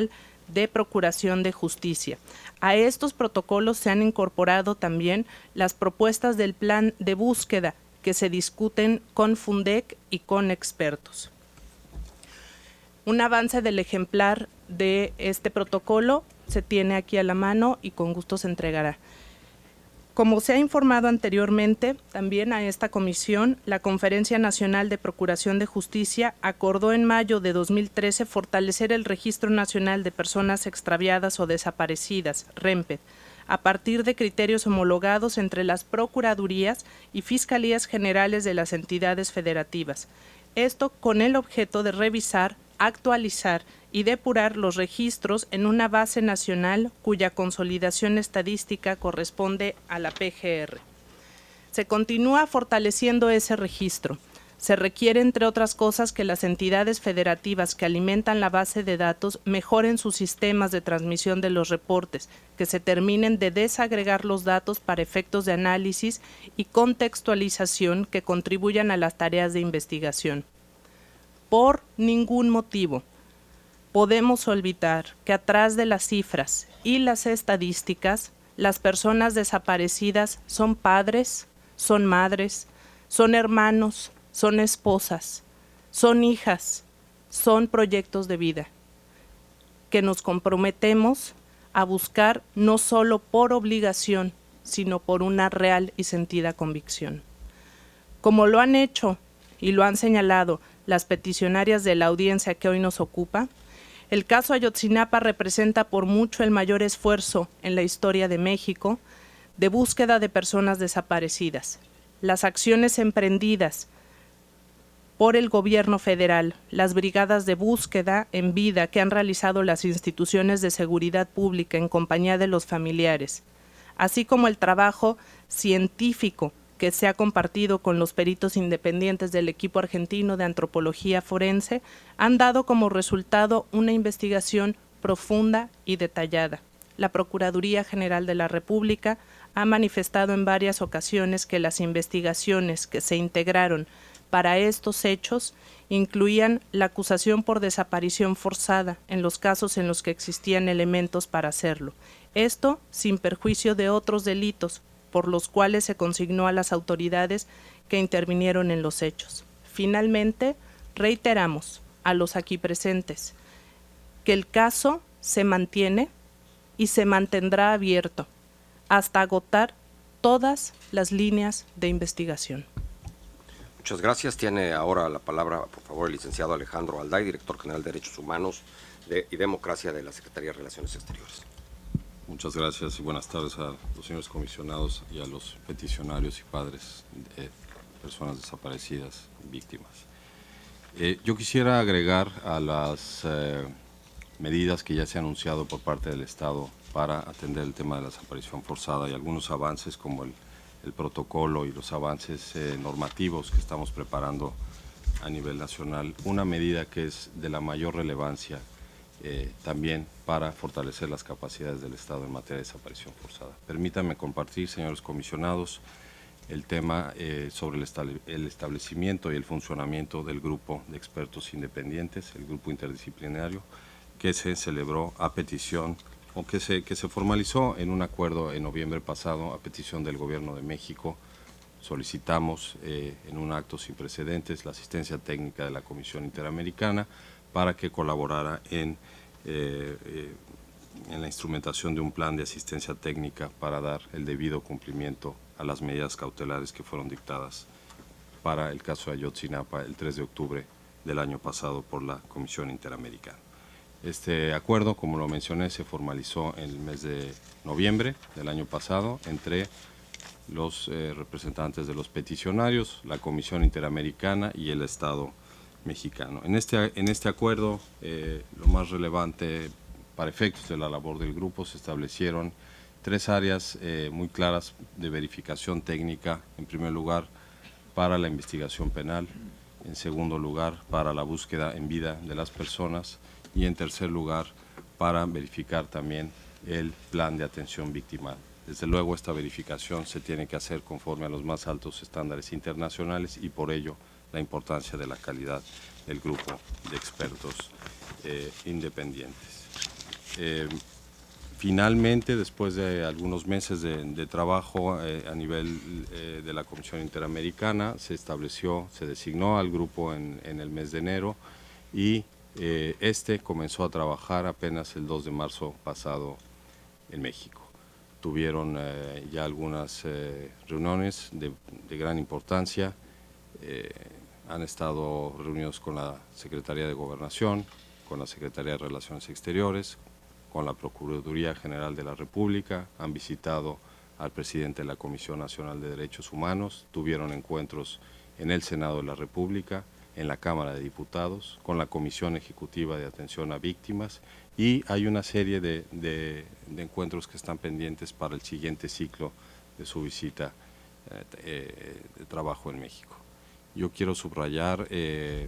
de Procuración de Justicia. A estos protocolos se han incorporado también las propuestas del plan de búsqueda que se discuten con Fundec y con expertos. Un avance del ejemplar de este protocolo se tiene aquí a la mano y con gusto se entregará. Como se ha informado anteriormente, también a esta comisión, la Conferencia Nacional de Procuración de Justicia acordó en mayo de dos mil trece fortalecer el Registro Nacional de Personas Extraviadas o Desaparecidas, REMPED, a partir de criterios homologados entre las Procuradurías y Fiscalías Generales de las entidades federativas. Esto con el objeto de revisar, actualizar y depurar los registros en una base nacional cuya consolidación estadística corresponde a la P G R. Se continúa fortaleciendo ese registro. Se requiere, entre otras cosas, que las entidades federativas que alimentan la base de datos mejoren sus sistemas de transmisión de los reportes, que se terminen de desagregar los datos para efectos de análisis y contextualización que contribuyan a las tareas de investigación. Por ningún motivo podemos olvidar que atrás de las cifras y las estadísticas, las personas desaparecidas son padres, son madres, son hermanos, son esposas, son hijas, son proyectos de vida, que nos comprometemos a buscar no solo por obligación, sino por una real y sentida convicción. Como lo han hecho y lo han señalado las peticionarias de la audiencia que hoy nos ocupa, el caso Ayotzinapa representa por mucho el mayor esfuerzo en la historia de México de búsqueda de personas desaparecidas. Las acciones emprendidas por el gobierno federal, las brigadas de búsqueda en vida que han realizado las instituciones de seguridad pública en compañía de los familiares, así como el trabajo científico que se ha compartido con los peritos independientes del equipo argentino de antropología forense, han dado como resultado una investigación profunda y detallada. La Procuraduría General de la República ha manifestado en varias ocasiones que las investigaciones que se integraron para estos hechos incluían la acusación por desaparición forzada en los casos en los que existían elementos para hacerlo. Esto sin perjuicio de otros delitos por los cuales se consignó a las autoridades que intervinieron en los hechos. Finalmente, reiteramos a los aquí presentes que el caso se mantiene y se mantendrá abierto hasta agotar todas las líneas de investigación. Muchas gracias. Tiene ahora la palabra, por favor, el licenciado Alejandro Alday, director general de Derechos Humanos de, y Democracia de la Secretaría de Relaciones Exteriores. Muchas gracias y buenas tardes a los señores comisionados y a los peticionarios y padres de personas desaparecidas, víctimas. Eh, yo quisiera agregar a las eh, medidas que ya se han anunciado por parte del Estado para atender el tema de la desaparición forzada y algunos avances como el, el protocolo y los avances eh, normativos que estamos preparando a nivel nacional, una medida que es de la mayor relevancia Eh, también para fortalecer las capacidades del Estado en materia de desaparición forzada. Permítanme compartir, señores comisionados, el tema eh, sobre el, estable, el establecimiento y el funcionamiento del grupo de expertos independientes, el grupo interdisciplinario, que se celebró a petición o que se, que se formalizó en un acuerdo en noviembre pasado a petición del Gobierno de México. Solicitamos eh, en un acto sin precedentes la asistencia técnica de la Comisión Interamericana para que colaborara en, eh, eh, en la instrumentación de un plan de asistencia técnica para dar el debido cumplimiento a las medidas cautelares que fueron dictadas para el caso de Ayotzinapa el tres de octubre del año pasado por la Comisión Interamericana. Este acuerdo, como lo mencioné, se formalizó en el mes de noviembre del año pasado entre los eh, representantes de los peticionarios, la Comisión Interamericana y el Estado mexicano. En este, en este acuerdo, eh, lo más relevante para efectos de la labor del grupo, se establecieron tres áreas eh, muy claras de verificación técnica. En primer lugar, para la investigación penal, en segundo lugar, para la búsqueda en vida de las personas y en tercer lugar, para verificar también el plan de atención victimal. Desde luego, esta verificación se tiene que hacer conforme a los más altos estándares internacionales y por ello la importancia de la calidad del grupo de expertos eh, independientes. Eh, finalmente, después de algunos meses de, de trabajo eh, a nivel eh, de la Comisión Interamericana, se estableció, se designó al grupo en, en el mes de enero y eh, este comenzó a trabajar apenas el dos de marzo pasado en México. Tuvieron eh, ya algunas eh, reuniones de, de gran importancia, eh, han estado reunidos con la Secretaría de Gobernación, con la Secretaría de Relaciones Exteriores, con la Procuraduría General de la República, han visitado al presidente de la Comisión Nacional de Derechos Humanos, tuvieron encuentros en el Senado de la República, en la Cámara de Diputados, con la Comisión Ejecutiva de Atención a Víctimas, y hay una serie de, de, de encuentros que están pendientes para el siguiente ciclo de su visita eh, eh, de trabajo en México. Yo quiero subrayar eh,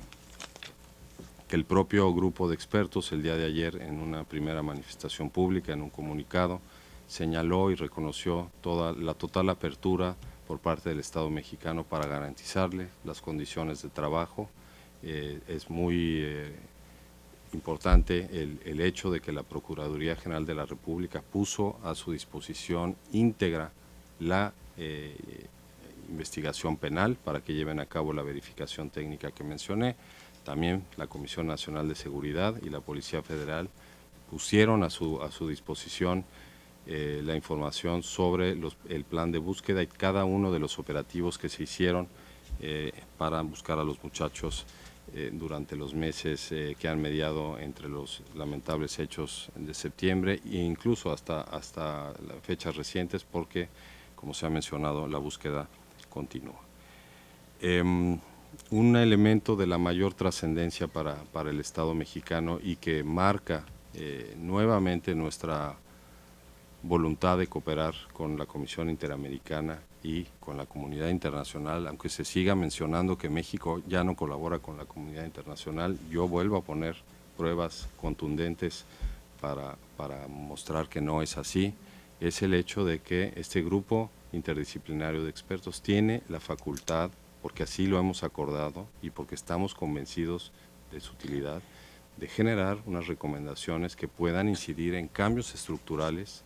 que el propio grupo de expertos el día de ayer en una primera manifestación pública, en un comunicado, señaló y reconoció toda la total apertura por parte del Estado mexicano para garantizarle las condiciones de trabajo. Eh, es muy eh, importante el, el hecho de que la Procuraduría General de la República puso a su disposición íntegra la eh, investigación penal para que lleven a cabo la verificación técnica que mencioné. También la Comisión Nacional de Seguridad y la Policía Federal pusieron a su, a su disposición eh, la información sobre los, el plan de búsqueda y cada uno de los operativos que se hicieron eh, para buscar a los muchachos eh, durante los meses eh, que han mediado entre los lamentables hechos de septiembre e incluso hasta, hasta las fechas recientes, porque, como se ha mencionado, la búsqueda continúa. Eh, un elemento de la mayor trascendencia para, para el Estado mexicano y que marca eh, nuevamente nuestra voluntad de cooperar con la Comisión Interamericana y con la comunidad internacional, aunque se siga mencionando que México ya no colabora con la comunidad internacional, yo vuelvo a poner pruebas contundentes para, para mostrar que no es así. Es el hecho de que este grupo interdisciplinario de expertos tiene la facultad, porque así lo hemos acordado y porque estamos convencidos de su utilidad, de generar unas recomendaciones que puedan incidir en cambios estructurales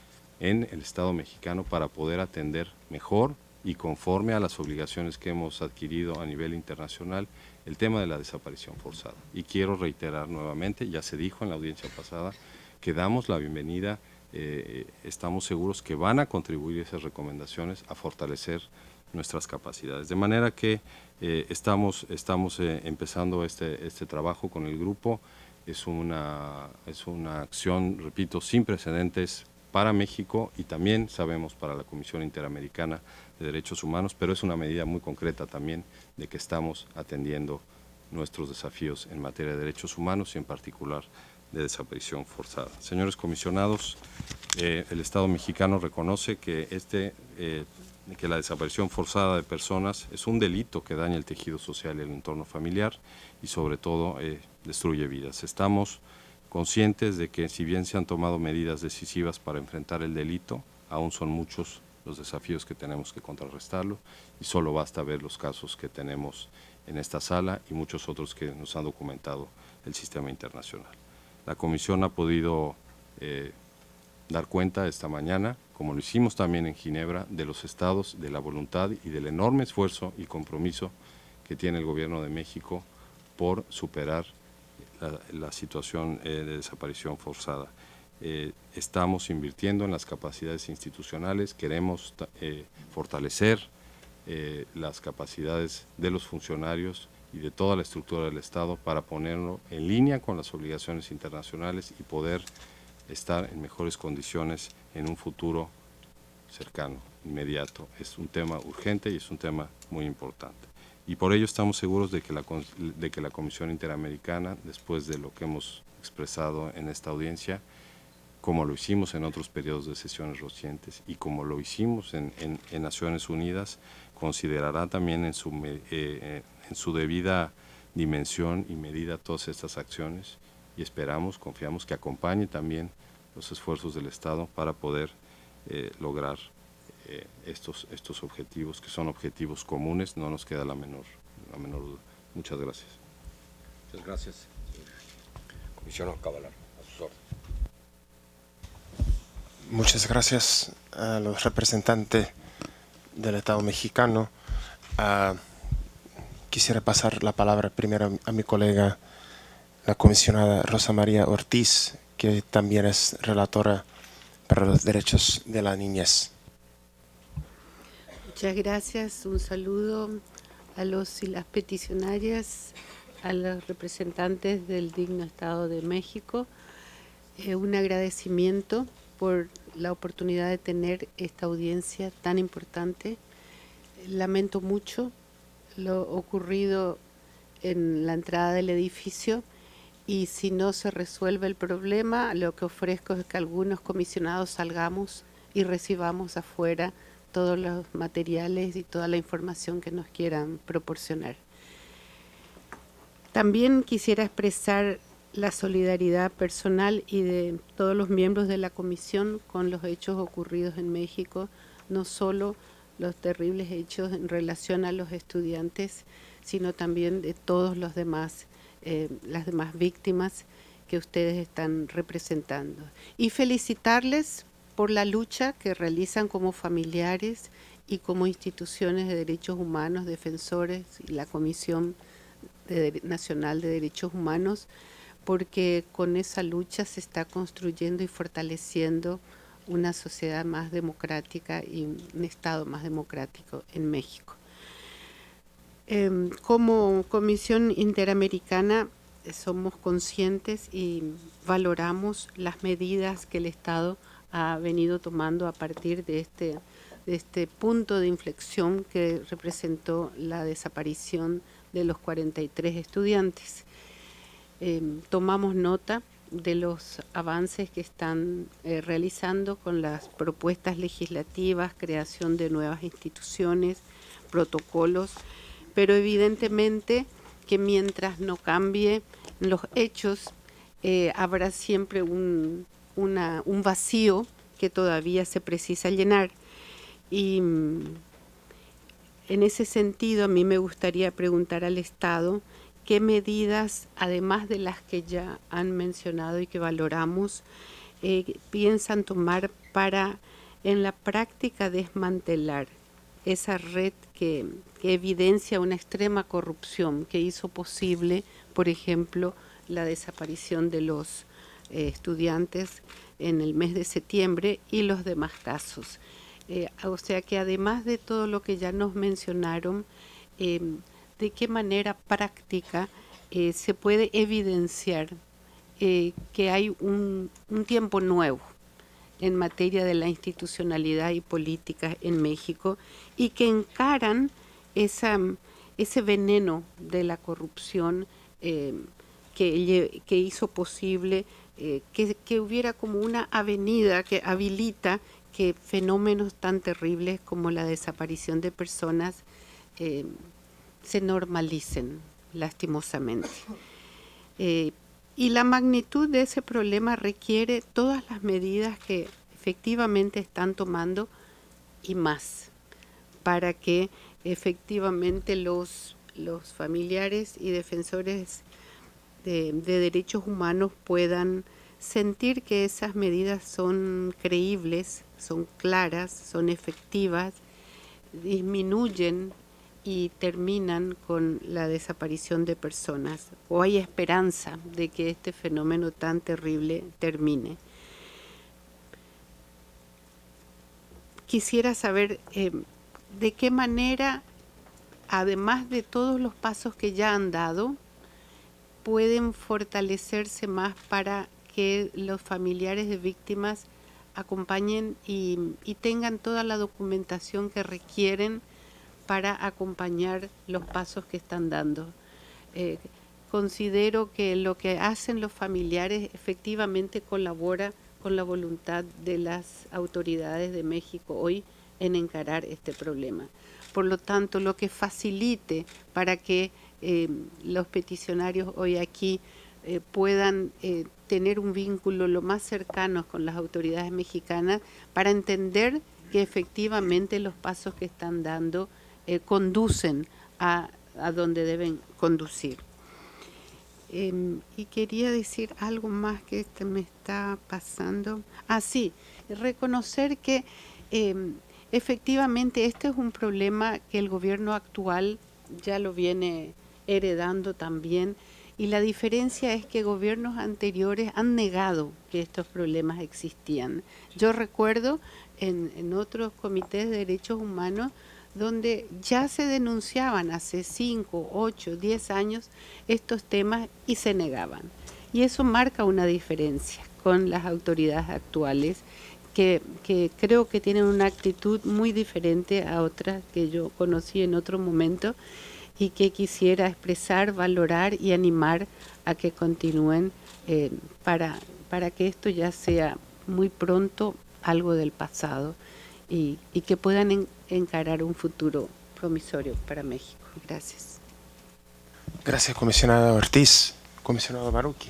en el Estado mexicano para poder atender mejor y conforme a las obligaciones que hemos adquirido a nivel internacional el tema de la desaparición forzada. Y quiero reiterar nuevamente, ya se dijo en la audiencia pasada, que damos la bienvenida, eh, estamos seguros que van a contribuir esas recomendaciones a fortalecer nuestras capacidades. De manera que eh, estamos, estamos eh, empezando este, este trabajo con el grupo. Es una, es una acción, repito, sin precedentes para México y también sabemos para la Comisión Interamericana de Derechos Humanos, pero es una medida muy concreta también de que estamos atendiendo nuestros desafíos en materia de derechos humanos y en particular de desaparición forzada. Señores comisionados, eh, el Estado mexicano reconoce que este eh, que la desaparición forzada de personas es un delito que daña el tejido social y el entorno familiar y sobre todo eh, destruye vidas. Estamos conscientes de que si bien se han tomado medidas decisivas para enfrentar el delito, aún son muchos los desafíos que tenemos que contrarrestarlo y solo basta ver los casos que tenemos en esta sala y muchos otros que nos han documentado el sistema internacional. La Comisión ha podido eh, dar cuenta esta mañana, como lo hicimos también en Ginebra, de los estados, de la voluntad y del enorme esfuerzo y compromiso que tiene el Gobierno de México por superar la, la situación eh, de desaparición forzada. Eh, estamos invirtiendo en las capacidades institucionales, queremos eh, fortalecer eh, las capacidades de los funcionarios y de toda la estructura del Estado para ponerlo en línea con las obligaciones internacionales y poder estar en mejores condiciones en un futuro cercano, inmediato. Es un tema urgente y es un tema muy importante. Y por ello estamos seguros de que la, de que la Comisión Interamericana, después de lo que hemos expresado en esta audiencia, como lo hicimos en otros periodos de sesiones recientes y como lo hicimos en, en, en Naciones Unidas, considerará también en su, eh, en su debida dimensión y medida todas estas acciones y esperamos, confiamos que acompañe también los esfuerzos del Estado para poder eh, lograr eh, estos, estos objetivos, que son objetivos comunes, no nos queda la menor, la menor duda. Muchas gracias. Muchas gracias, señor comisionado Caballero. A sus órdenes. Muchas gracias a los representantes del Estado mexicano. Uh, quisiera pasar la palabra primero a mi colega, la comisionada Rosa María Ortiz, que también es relatora para los derechos de la niñez. Muchas gracias. Un saludo a los y las peticionarias, a los representantes del digno Estado de México. Eh, un agradecimiento por la oportunidad de tener esta audiencia tan importante. Lamento mucho lo ocurrido en la entrada del edificio y si no se resuelve el problema, lo que ofrezco es que algunos comisionados salgamos y recibamos afuera todos los materiales y toda la información que nos quieran proporcionar. También quisiera expresar la solidaridad personal y de todos los miembros de la comisión con los hechos ocurridos en México, no solo los terribles hechos en relación a los estudiantes, sino también de todos los demás, eh, las demás víctimas que ustedes están representando. Y felicitarles por la lucha que realizan como familiares y como instituciones de derechos humanos, defensores y la Comisión de, Nacional de Derechos Humanos, porque con esa lucha se está construyendo y fortaleciendo una sociedad más democrática y un Estado más democrático en México. Eh, como Comisión Interamericana eh, somos conscientes y valoramos las medidas que el Estado ha venido tomando a partir de este, de este punto de inflexión que representó la desaparición de los cuarenta y tres estudiantes. Eh, tomamos nota de los avances que están eh, realizando con las propuestas legislativas, creación de nuevas instituciones, protocolos, pero evidentemente que mientras no cambie los hechos, eh, habrá siempre un, una, un vacío que todavía se precisa llenar. Y en ese sentido a mí me gustaría preguntar al Estado qué medidas, además de las que ya han mencionado y que valoramos, eh, piensan tomar para en la práctica desmantelar esa red que, que evidencia una extrema corrupción que hizo posible, por ejemplo, la desaparición de los eh, estudiantes en el mes de septiembre y los demás casos. Eh, o sea que además de todo lo que ya nos mencionaron, eh, de qué manera práctica eh, se puede evidenciar eh, que hay un, un tiempo nuevo en materia de la institucionalidad y política en México y que encaran esa, ese veneno de la corrupción eh, que, que hizo posible eh, que, que hubiera como una avenida que habilita que fenómenos tan terribles como la desaparición de personas eh, se normalicen lastimosamente. Eh, y la magnitud de ese problema requiere todas las medidas que efectivamente están tomando y más, para que efectivamente los, los familiares y defensores de, de derechos humanos puedan sentir que esas medidas son creíbles, son claras, son efectivas, disminuyen y terminan con la desaparición de personas, o hay esperanza de que este fenómeno tan terrible termine. Quisiera saber eh, de qué manera, además de todos los pasos que ya han dado, pueden fortalecerse más para que los familiares de víctimas acompañen y, y tengan toda la documentación que requieren para acompañar los pasos que están dando. Eh, considero que lo que hacen los familiares efectivamente colabora con la voluntad de las autoridades de México hoy en encarar este problema. Por lo tanto, lo que facilite para que eh, los peticionarios hoy aquí eh, puedan eh, tener un vínculo lo más cercano con las autoridades mexicanas para entender que efectivamente los pasos que están dando Eh, conducen a, a donde deben conducir. Eh, y quería decir algo más que este me está pasando. Ah, sí, reconocer que eh, efectivamente este es un problema que el gobierno actual ya lo viene heredando también, y la diferencia es que gobiernos anteriores han negado que estos problemas existían. Yo recuerdo en, en otros comités de derechos humanos donde ya se denunciaban hace cinco, ocho, diez años estos temas y se negaban. Y eso marca una diferencia con las autoridades actuales, que, que creo que tienen una actitud muy diferente a otras que yo conocí en otro momento, y que quisiera expresar, valorar y animar a que continúen eh, para, para que esto ya sea muy pronto algo del pasado y, y que puedan en, encarar un futuro promisorio para México. Gracias. Gracias, comisionada Ortiz. Comisionado Baruki.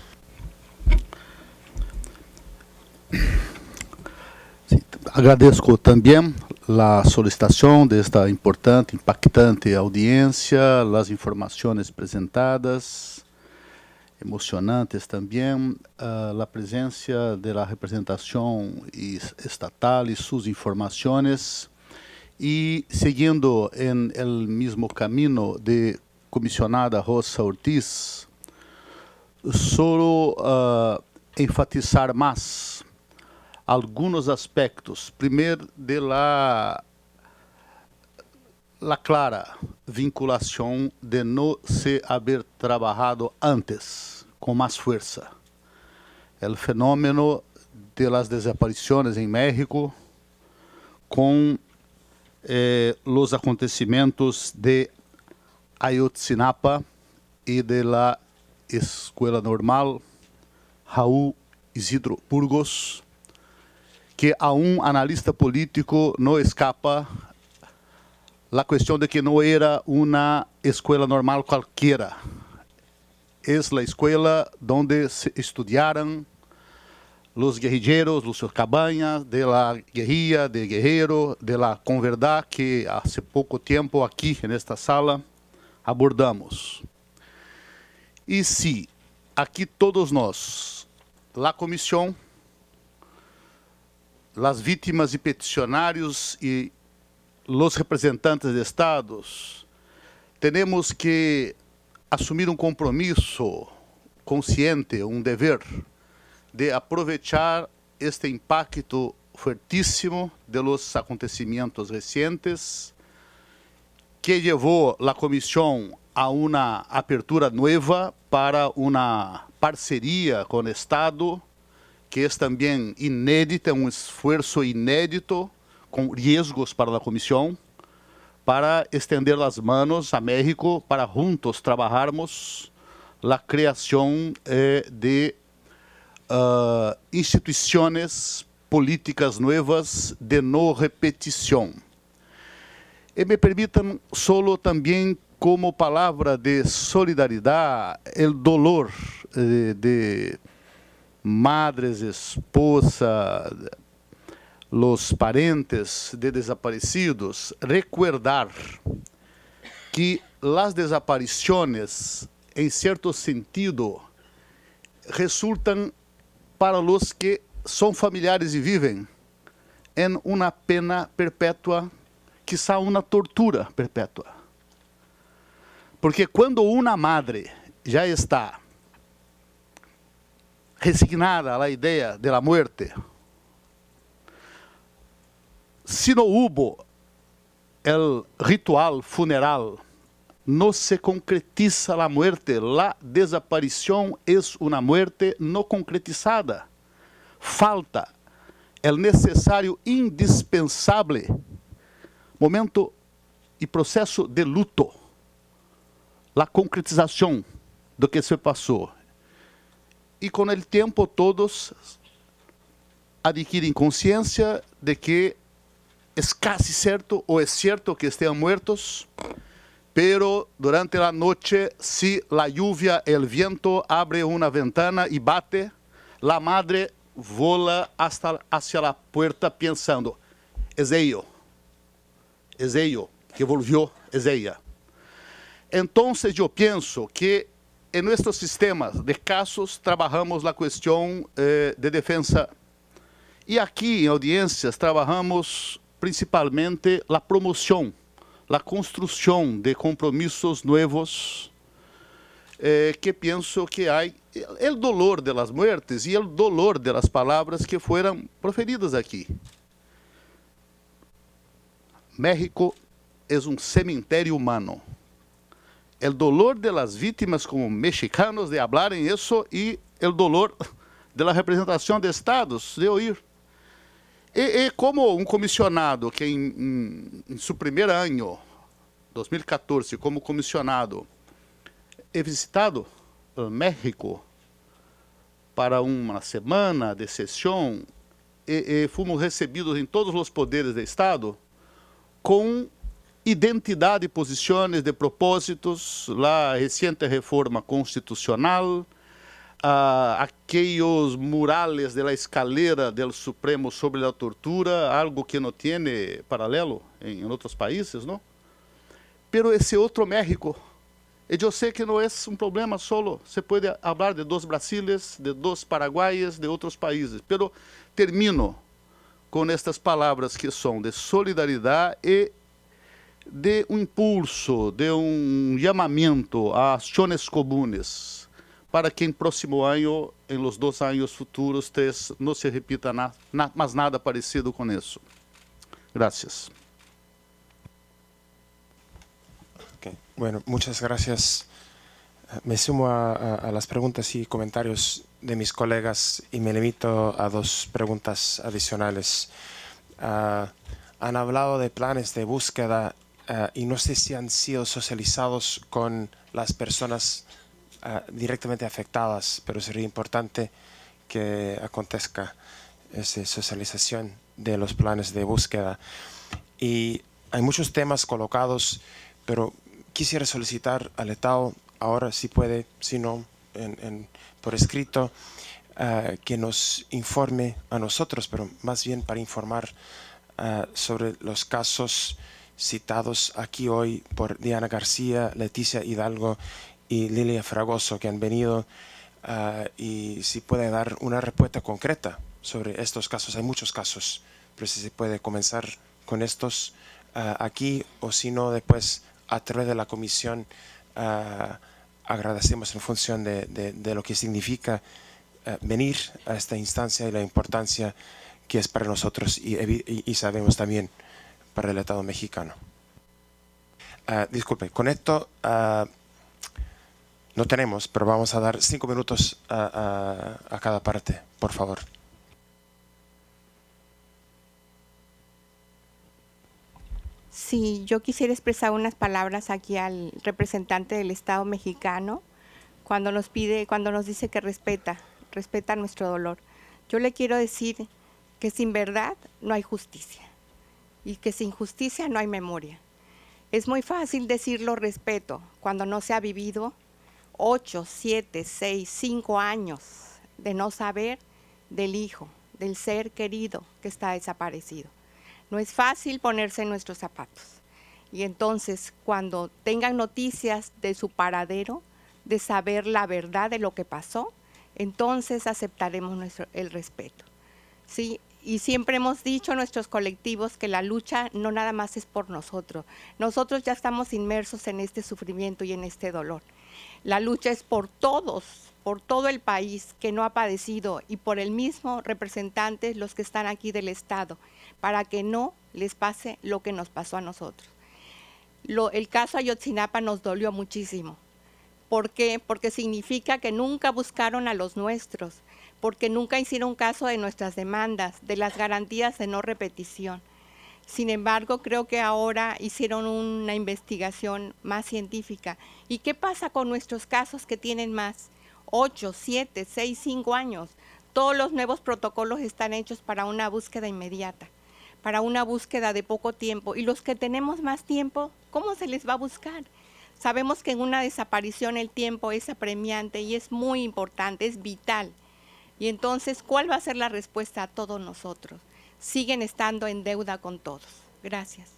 Sí, agradezco también la solicitación de esta importante, impactante audiencia, las informaciones presentadas, emocionantes también, uh, la presencia de la representación estatal y sus informaciones, y siguiendo en el mismo camino de comisionada Rosa Ortiz, solo uh, enfatizar más algunos aspectos. Primeiro, de la, la clara vinculação de não se haver trabalhado antes, com mais força. O fenômeno de las desaparições em México, com eh, os acontecimentos de Ayotzinapa e de la Escuela Normal Raúl Isidro Burgos, que a um analista político não escapa a questão de que não era uma escola normal qualquer. É a escola onde se estudaram os guerrilheiros, Lúcio Cabañas, de la guerrilla, de Guerrero, de la Converdad, que há pouco tempo aqui, nesta sala, abordamos. E se aqui todos nós, a comissão, as vítimas e peticionários e os representantes de estados, temos que assumir um compromisso consciente, um dever de aproveitar este impacto fortíssimo de los acontecimentos recientes, que levou a comissão a uma apertura nova para uma parceria com o Estado, que é também inédita, um esforço inédito, com riscos para a comissão, para estender as manos a México, para juntos trabalharmos a criação eh, de uh, instituições políticas novas de não repetição. E me permitam solo também, como palavra de solidariedade, o dolor eh, de madres, esposas, los parentes de desaparecidos, recordar que las desapariciones, en cierto sentido, resultan para los que son familiares y viven en una pena perpetua, quizá una tortura perpetua. Porque cuando una madre ya está resignada a la idea de la muerte, si no hubo el ritual funeral, no se concretiza la muerte. La desaparición es una muerte no concretizada. Falta el necesario, indispensable momento y proceso de luto, la concretización de lo que se pasó. E com o tempo todos adquirem consciência de que é casi certo ou é certo que estejam mortos, pero durante a noite, se a lluvia, o viento abre uma ventana e bate, a madre vola hasta hacia a porta pensando, es ello, es ello que volvió, es ella. Então, eu penso que en nuestros sistemas de casos trabajamos la cuestión eh, de defensa. Y aquí en audiencias trabajamos principalmente la promoción, la construcción de compromisos nuevos, eh, que pienso que hay el dolor de las muertes y el dolor de las palabras que fueron proferidas aquí. México es un cementerio humano. El dolor de las víctimas como mexicanos de hablar en eso y el dolor de la representación de estados de oír. E, e como um comissionado que em, em, em seu primeiro ano, dois mil e quatorze, como comissionado, é visitado o México para uma semana de sessão e, e fomos recebidos em todos os poderes do Estado com identidade e posições de propósitos, a recente reforma constitucional, Uh, aquellos murales de la escalera del Supremo sobre la tortura, algo que no tiene paralelo en, en otros países, ¿no? Pero ese otro México, y yo sé que no es un problema solo, se puede hablar de dos Brasiles, de dos Paraguayes, de otros países, pero termino con estas palabras que son de solidaridad y de un impulso, de un llamamiento a acciones comunes, para que em próximo ano, em los dois anos futuros, tres, não se repita na, na, mais nada parecido com isso. Gracias. Okay. Bueno, muchas gracias. Me sumo a, a, a las preguntas y comentarios de mis colegas y me limito a dos preguntas adicionales. Uh, han hablado de planes de búsqueda uh, y no sé si han sido socializados con las personas Uh, directamente afectadas, pero sería importante que acontezca esa socialización de los planes de búsqueda. Y hay muchos temas colocados, pero quisiera solicitar al Estado, ahora si puede, si no, en, en, por escrito, uh, que nos informe a nosotros, pero más bien para informar uh, sobre los casos citados aquí hoy por Diana García, Leticia Hidalgo y Lilia Fragoso, que han venido, uh, y si puede dar una respuesta concreta sobre estos casos. Hay muchos casos, pero si se puede comenzar con estos uh, aquí, o si no, después a través de la comisión, uh, agradecemos en función de, de, de lo que significa uh, venir a esta instancia y la importancia que es para nosotros y, y, y sabemos también para el Estado mexicano. Uh, disculpe, con esto uh, no tenemos, pero vamos a dar cinco minutos a, a, a cada parte, por favor. Sí, yo quisiera expresar unas palabras aquí al representante del Estado mexicano cuando nos pide, cuando nos dice que respeta, respeta nuestro dolor. Yo le quiero decir que sin verdad no hay justicia y que sin justicia no hay memoria. Es muy fácil decirlo respeto cuando no se ha vivido ocho, siete, seis, cinco años de no saber del hijo, del ser querido que está desaparecido. No es fácil ponerse en nuestros zapatos. Y entonces, cuando tengan noticias de su paradero, de saber la verdad de lo que pasó, entonces aceptaremos nuestro, el respeto. ¿Sí? Y siempre hemos dicho a nuestros colectivos que la lucha no nada más es por nosotros. Nosotros ya estamos inmersos en este sufrimiento y en este dolor. La lucha es por todos, por todo el país que no ha padecido y por el mismo representante, los que están aquí del Estado, para que no les pase lo que nos pasó a nosotros. Lo, el caso Ayotzinapa nos dolió muchísimo. ¿Por qué? Porque significa que nunca buscaron a los nuestros, porque nunca hicieron caso de nuestras demandas, de las garantías de no repetición. Sin embargo, creo que ahora hicieron una investigación más científica. ¿Y qué pasa con nuestros casos que tienen más? ocho, siete, seis, cinco años. Todos los nuevos protocolos están hechos para una búsqueda inmediata, para una búsqueda de poco tiempo. Y los que tenemos más tiempo, ¿cómo se les va a buscar? Sabemos que en una desaparición el tiempo es apremiante y es muy importante, es vital. Y entonces, ¿cuál va a ser la respuesta a todos nosotros? Siguen estando en deuda con todos. Gracias.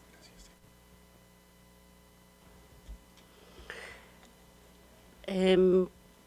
Eh,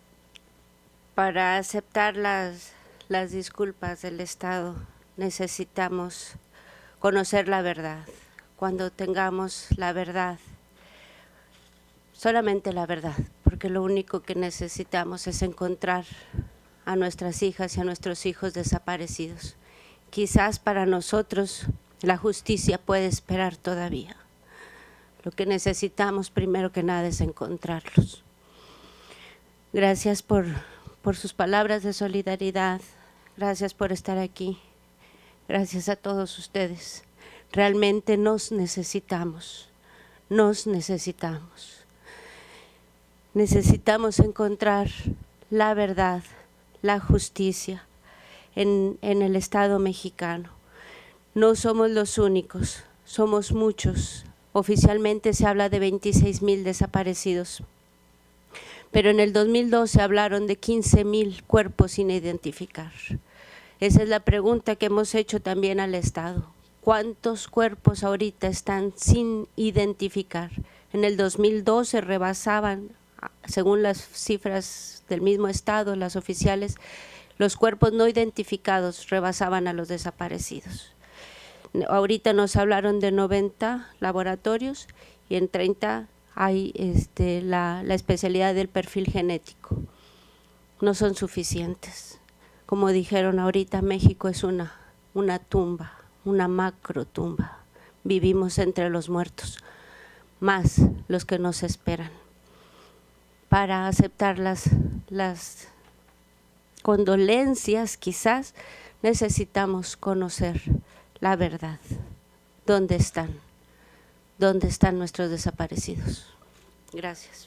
Para aceptar las, las disculpas del Estado necesitamos conocer la verdad. Cuando tengamos la verdad, solamente la verdad, porque lo único que necesitamos es encontrar a nuestras hijas y a nuestros hijos desaparecidos. Quizás para nosotros la justicia puede esperar todavía. Lo que necesitamos primero que nada es encontrarlos. Gracias por, por sus palabras de solidaridad, gracias por estar aquí, gracias a todos ustedes. Realmente nos necesitamos, nos necesitamos. Necesitamos encontrar la verdad, la justicia en, en el Estado mexicano. No somos los únicos, somos muchos. Oficialmente se habla de veintiséis mil desaparecidos, pero en el dos mil doce hablaron de quince mil cuerpos sin identificar. Esa es la pregunta que hemos hecho también al Estado. ¿Cuántos cuerpos ahorita están sin identificar? En el dos mil doce rebasaban, según las cifras del mismo Estado, las oficiales, los cuerpos no identificados rebasaban a los desaparecidos. Ahorita nos hablaron de noventa laboratorios y en treinta hay este, la, la especialidad del perfil genético. No son suficientes. Como dijeron ahorita, México es una, una tumba, una macro tumba. Vivimos entre los muertos, más los que nos esperan. Para aceptar las, las condolencias, quizás necesitamos conocer la verdad. ¿Dónde están? ¿Dónde están nuestros desaparecidos? Gracias.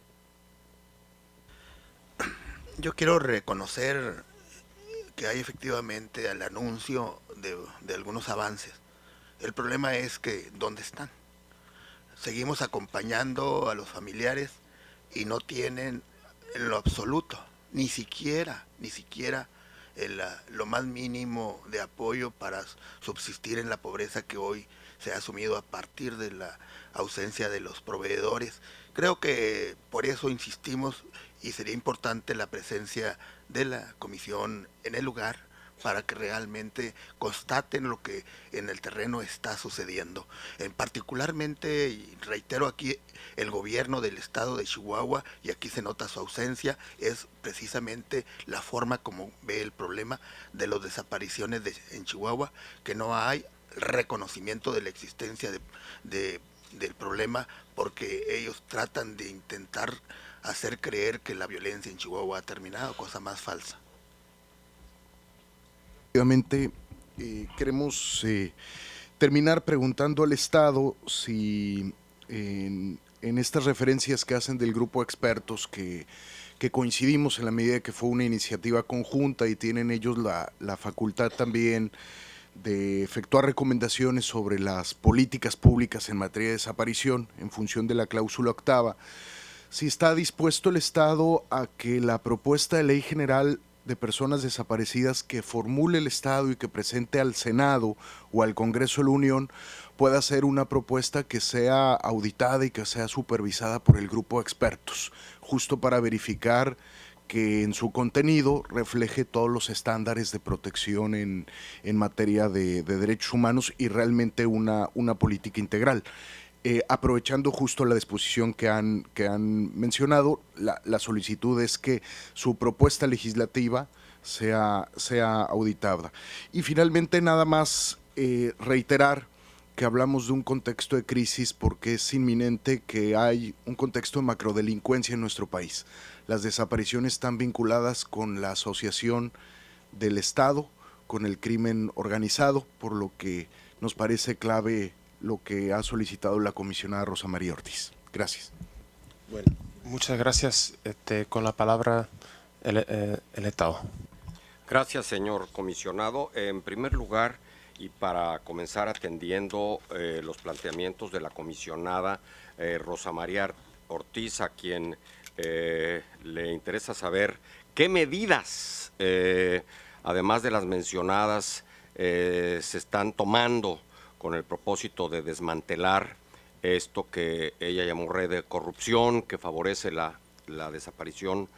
Yo quiero reconocer que hay efectivamente el anuncio de, de algunos avances. El problema es que ¿dónde están? Seguimos acompañando a los familiares y no tienen en lo absoluto, ni siquiera, ni siquiera el, lo más mínimo de apoyo para subsistir en la pobreza que hoy se ha asumido a partir de la ausencia de los proveedores. Creo que por eso insistimos y sería importante la presencia de la comisión en el lugar para que realmente constaten lo que en el terreno está sucediendo. En particularmente, y reitero aquí, el gobierno del estado de Chihuahua, y aquí se nota su ausencia, es precisamente la forma como ve el problema de las desapariciones de, en Chihuahua, que no hay reconocimiento de la existencia de, de, del problema, porque ellos tratan de intentar hacer creer que la violencia en Chihuahua ha terminado, cosa más falsa. Efectivamente, eh, queremos eh, terminar preguntando al Estado si en, en estas referencias que hacen del grupo de expertos que, que coincidimos en la medida de que fue una iniciativa conjunta y tienen ellos la, la facultad también de efectuar recomendaciones sobre las políticas públicas en materia de desaparición en función de la cláusula octava, si está dispuesto el Estado a que la propuesta de ley general de personas desaparecidas que formule el Estado y que presente al Senado o al Congreso de la Unión pueda ser una propuesta que sea auditada y que sea supervisada por el grupo de expertos, justo para verificar que en su contenido refleje todos los estándares de protección en, en materia de, de derechos humanos y realmente una, una política integral. Eh, aprovechando justo la disposición que han, que han mencionado, la, la solicitud es que su propuesta legislativa sea, sea auditada. Y finalmente nada más eh, reiterar que hablamos de un contexto de crisis porque es inminente que hay un contexto de macrodelincuencia en nuestro país. Las desapariciones están vinculadas con la asociación del Estado, con el crimen organizado, por lo que nos parece clave lo que ha solicitado la comisionada Rosa María Ortiz. Gracias. Bueno, muchas gracias. Este, con la palabra el, eh, el Estado. Gracias, señor comisionado. En primer lugar, y para comenzar atendiendo eh, los planteamientos de la comisionada eh, Rosa María Ortiz, a quien eh, le interesa saber qué medidas, eh, además de las mencionadas, eh, se están tomando con el propósito de desmantelar esto que ella llamó red de corrupción, que favorece la, la desaparición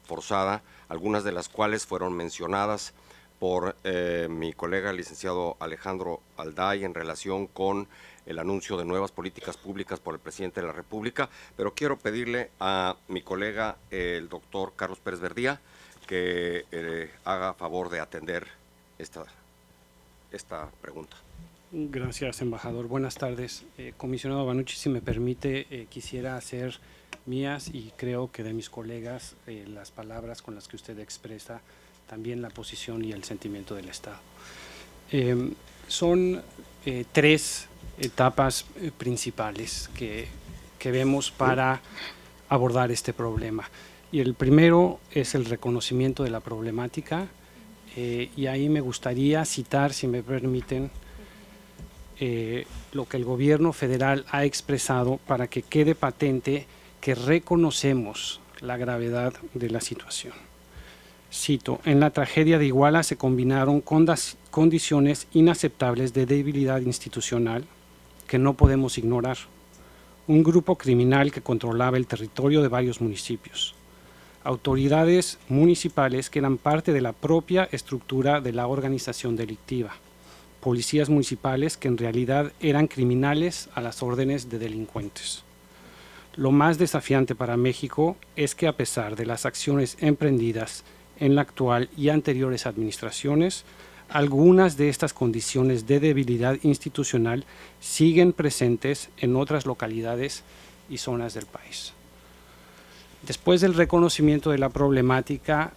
forzada, algunas de las cuales fueron mencionadas por eh, mi colega el licenciado Alejandro Alday en relación con el anuncio de nuevas políticas públicas por el presidente de la República, pero quiero pedirle a mi colega, el doctor Carlos Pérez Verdía, que eh, haga favor de atender esta, esta pregunta. Gracias, embajador. Buenas tardes. Eh, comisionado Banucci, si me permite, eh, quisiera hacer mías y creo que de mis colegas eh, las palabras con las que usted expresa también la posición y el sentimiento del Estado. Eh, son eh, tres etapas eh, principales que, que vemos para abordar este problema. Y el primero es el reconocimiento de la problemática, eh, y ahí me gustaría citar, si me permiten, eh, lo que el gobierno federal ha expresado para que quede patente que reconocemos la gravedad de la situación. Cito, en la tragedia de Iguala se combinaron condiciones inaceptables de debilidad institucional que no podemos ignorar. Un grupo criminal que controlaba el territorio de varios municipios. Autoridades municipales que eran parte de la propia estructura de la organización delictiva. Policías municipales que en realidad eran criminales a las órdenes de delincuentes. Lo más desafiante para México es que a pesar de las acciones emprendidas en la actual y anteriores administraciones, algunas de estas condiciones de debilidad institucional siguen presentes en otras localidades y zonas del país. Después del reconocimiento de la problemática,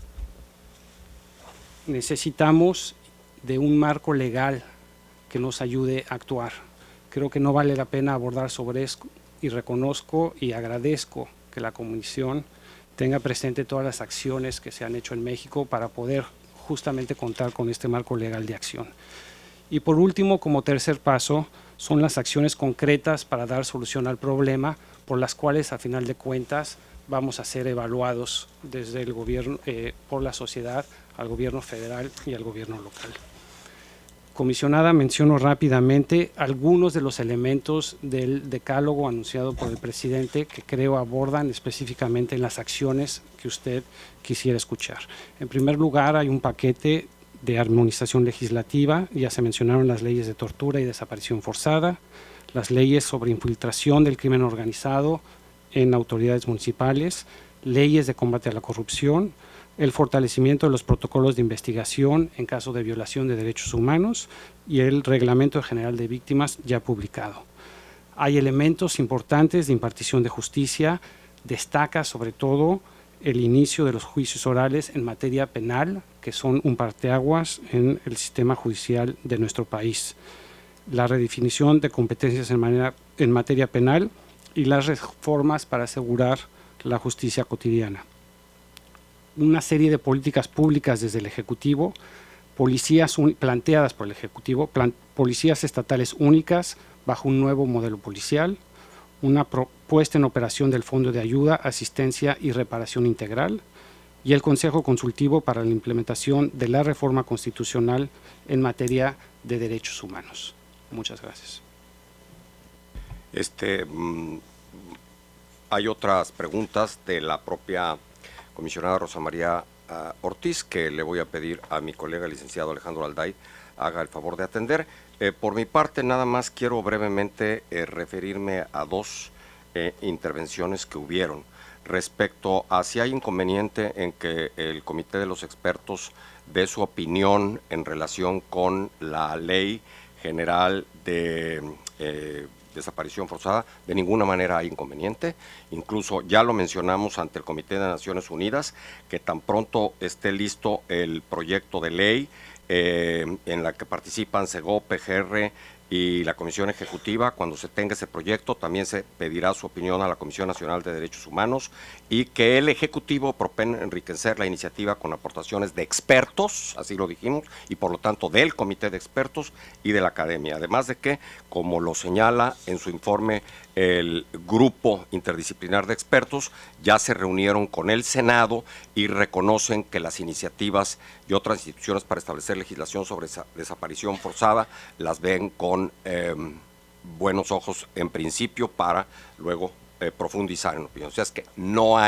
necesitamos de un marco legal que nos ayude a actuar. Creo que no vale la pena abordar sobre esto y reconozco y agradezco que la Comisión tenga presente todas las acciones que se han hecho en México para poder justamente contar con este marco legal de acción. Y por último, como tercer paso, son las acciones concretas para dar solución al problema, por las cuales a final de cuentas vamos a ser evaluados desde el gobierno, eh, por la sociedad, al gobierno federal y al gobierno local. Comisionada, menciono rápidamente algunos de los elementos del decálogo anunciado por el presidente que creo abordan específicamente las acciones que usted quisiera escuchar. En primer lugar, hay un paquete de armonización legislativa, ya se mencionaron las leyes de tortura y desaparición forzada, las leyes sobre infiltración del crimen organizado en autoridades municipales, leyes de combate a la corrupción, el fortalecimiento de los protocolos de investigación en caso de violación de derechos humanos y el Reglamento General de Víctimas ya publicado. Hay elementos importantes de impartición de justicia, destaca sobre todo el inicio de los juicios orales en materia penal, que son un parteaguas en el sistema judicial de nuestro país, la redefinición de competencias en, manera, en materia penal y las reformas para asegurar la justicia cotidiana. Una serie de políticas públicas desde el Ejecutivo, policías planteadas por el Ejecutivo, plan, policías estatales únicas bajo un nuevo modelo policial, una puesta en operación del Fondo de Ayuda, Asistencia y Reparación Integral y el Consejo Consultivo para la implementación de la reforma constitucional en materia de derechos humanos. Muchas gracias. Este, mmm, hay otras preguntas de la propia comisionada Rosa María uh, Ortiz, que le voy a pedir a mi colega licenciado Alejandro Alday haga el favor de atender. Eh, por mi parte, nada más quiero brevemente eh, referirme a dos eh, intervenciones que hubieron respecto a si hay inconveniente en que el Comité de los Expertos dé su opinión en relación con la Ley General de eh, Desaparición Forzada. De ninguna manera hay inconveniente, incluso ya lo mencionamos ante el Comité de Naciones Unidas, que tan pronto esté listo el proyecto de ley eh, en la que participan SEGO, P G R y la Comisión Ejecutiva. Cuando se tenga ese proyecto también se pedirá su opinión a la Comisión Nacional de Derechos Humanos y que el Ejecutivo propone enriquecer la iniciativa con aportaciones de expertos, así lo dijimos, y por lo tanto del Comité de Expertos y de la Academia. Además de que, como lo señala en su informe el Grupo Interdisciplinar de Expertos, ya se reunieron con el Senado y reconocen que las iniciativas y otras instituciones para establecer legislación sobre esa desaparición forzada las ven con eh, buenos ojos en principio para luego eh, profundizar en opinión. O sea, es que no hay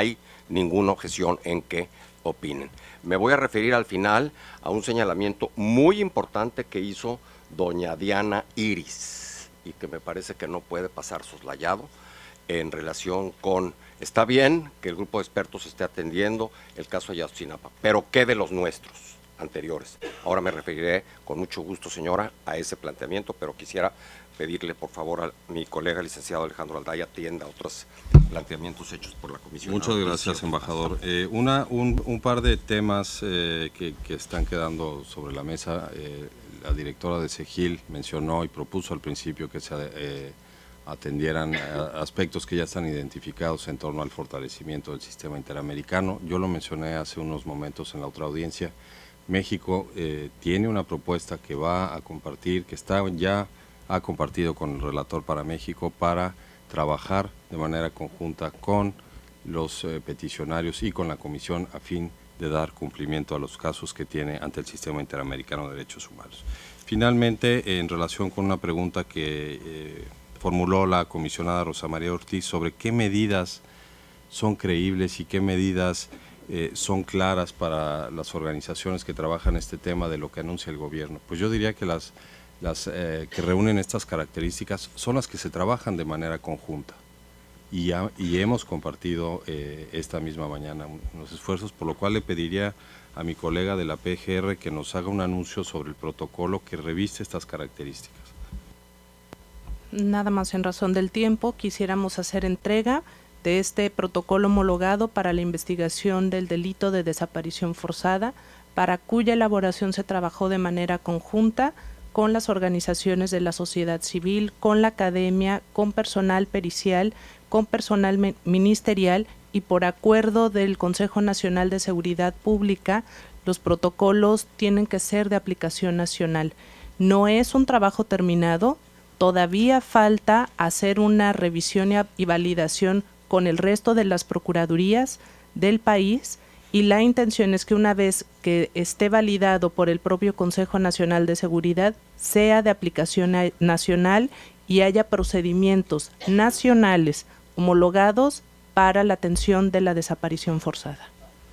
ninguna objeción en que opinen. Me voy a referir al final a un señalamiento muy importante que hizo doña Diana Iris y que me parece que no puede pasar soslayado en relación con, está bien que el grupo de expertos esté atendiendo el caso de Ayotzinapa, pero ¿qué de los nuestros anteriores? Ahora me referiré con mucho gusto, señora, a ese planteamiento, pero quisiera pedirle, por favor, a mi colega licenciado Alejandro Aldaya atienda a otros planteamientos hechos por la Comisión. Muchas gracias, embajador. Eh, una, un, un par de temas eh, que, que están quedando sobre la mesa. Eh, la directora de SEGIL mencionó y propuso al principio que se eh, atendieran a aspectos que ya están identificados en torno al fortalecimiento del sistema interamericano. Yo lo mencioné hace unos momentos en la otra audiencia. México eh, tiene una propuesta que va a compartir, que está ya ha compartido con el relator para México para trabajar de manera conjunta con los eh, peticionarios y con la Comisión a fin de dar cumplimiento a los casos que tiene ante el Sistema Interamericano de Derechos Humanos. Finalmente, en relación con una pregunta que eh, formuló la comisionada Rosa María Ortiz sobre qué medidas son creíbles y qué medidas eh, son claras para las organizaciones que trabajan este tema de lo que anuncia el gobierno. Pues yo diría que las las eh, que reúnen estas características son las que se trabajan de manera conjunta y, ya, y hemos compartido eh, esta misma mañana unos esfuerzos, por lo cual le pediría a mi colega de la P G R que nos haga un anuncio sobre el protocolo que reviste estas características. Nada más en razón del tiempo, quisiéramos hacer entrega de este protocolo homologado para la investigación del delito de desaparición forzada, para cuya elaboración se trabajó de manera conjunta con las organizaciones de la sociedad civil, con la academia, con personal pericial, con personal ministerial y por acuerdo del Consejo Nacional de Seguridad Pública, los protocolos tienen que ser de aplicación nacional. No es un trabajo terminado, todavía falta hacer una revisión y validación con el resto de las procuradurías del país, y la intención es que una vez que esté validado por el propio Consejo Nacional de Seguridad, sea de aplicación nacional y haya procedimientos nacionales homologados para la atención de la desaparición forzada.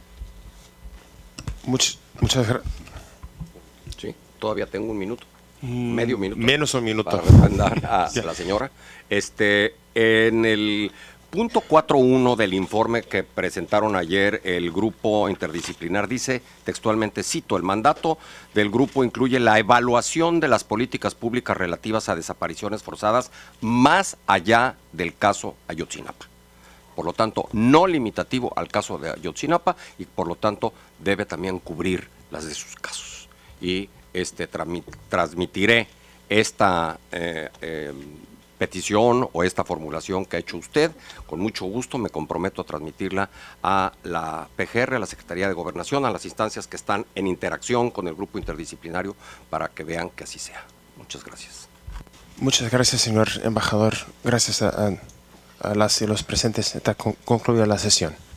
Much, muchas gracias. Sí, todavía tengo un minuto, mm, medio minuto. Menos un minuto. Para responder a la señora. Este, en el punto cuatro punto uno del informe que presentaron ayer el grupo interdisciplinar dice textualmente, cito, el mandato del grupo incluye la evaluación de las políticas públicas relativas a desapariciones forzadas más allá del caso Ayotzinapa. Por lo tanto, no limitativo al caso de Ayotzinapa y por lo tanto debe también cubrir las de sus casos. Y este transmitiré esta eh, eh, petición o esta formulación que ha hecho usted, con mucho gusto me comprometo a transmitirla a la P G R, a la Secretaría de Gobernación, a las instancias que están en interacción con el grupo interdisciplinario para que vean que así sea. Muchas gracias. Muchas gracias, señor embajador. Gracias a, a, a las y los presentes. Está concluida la sesión.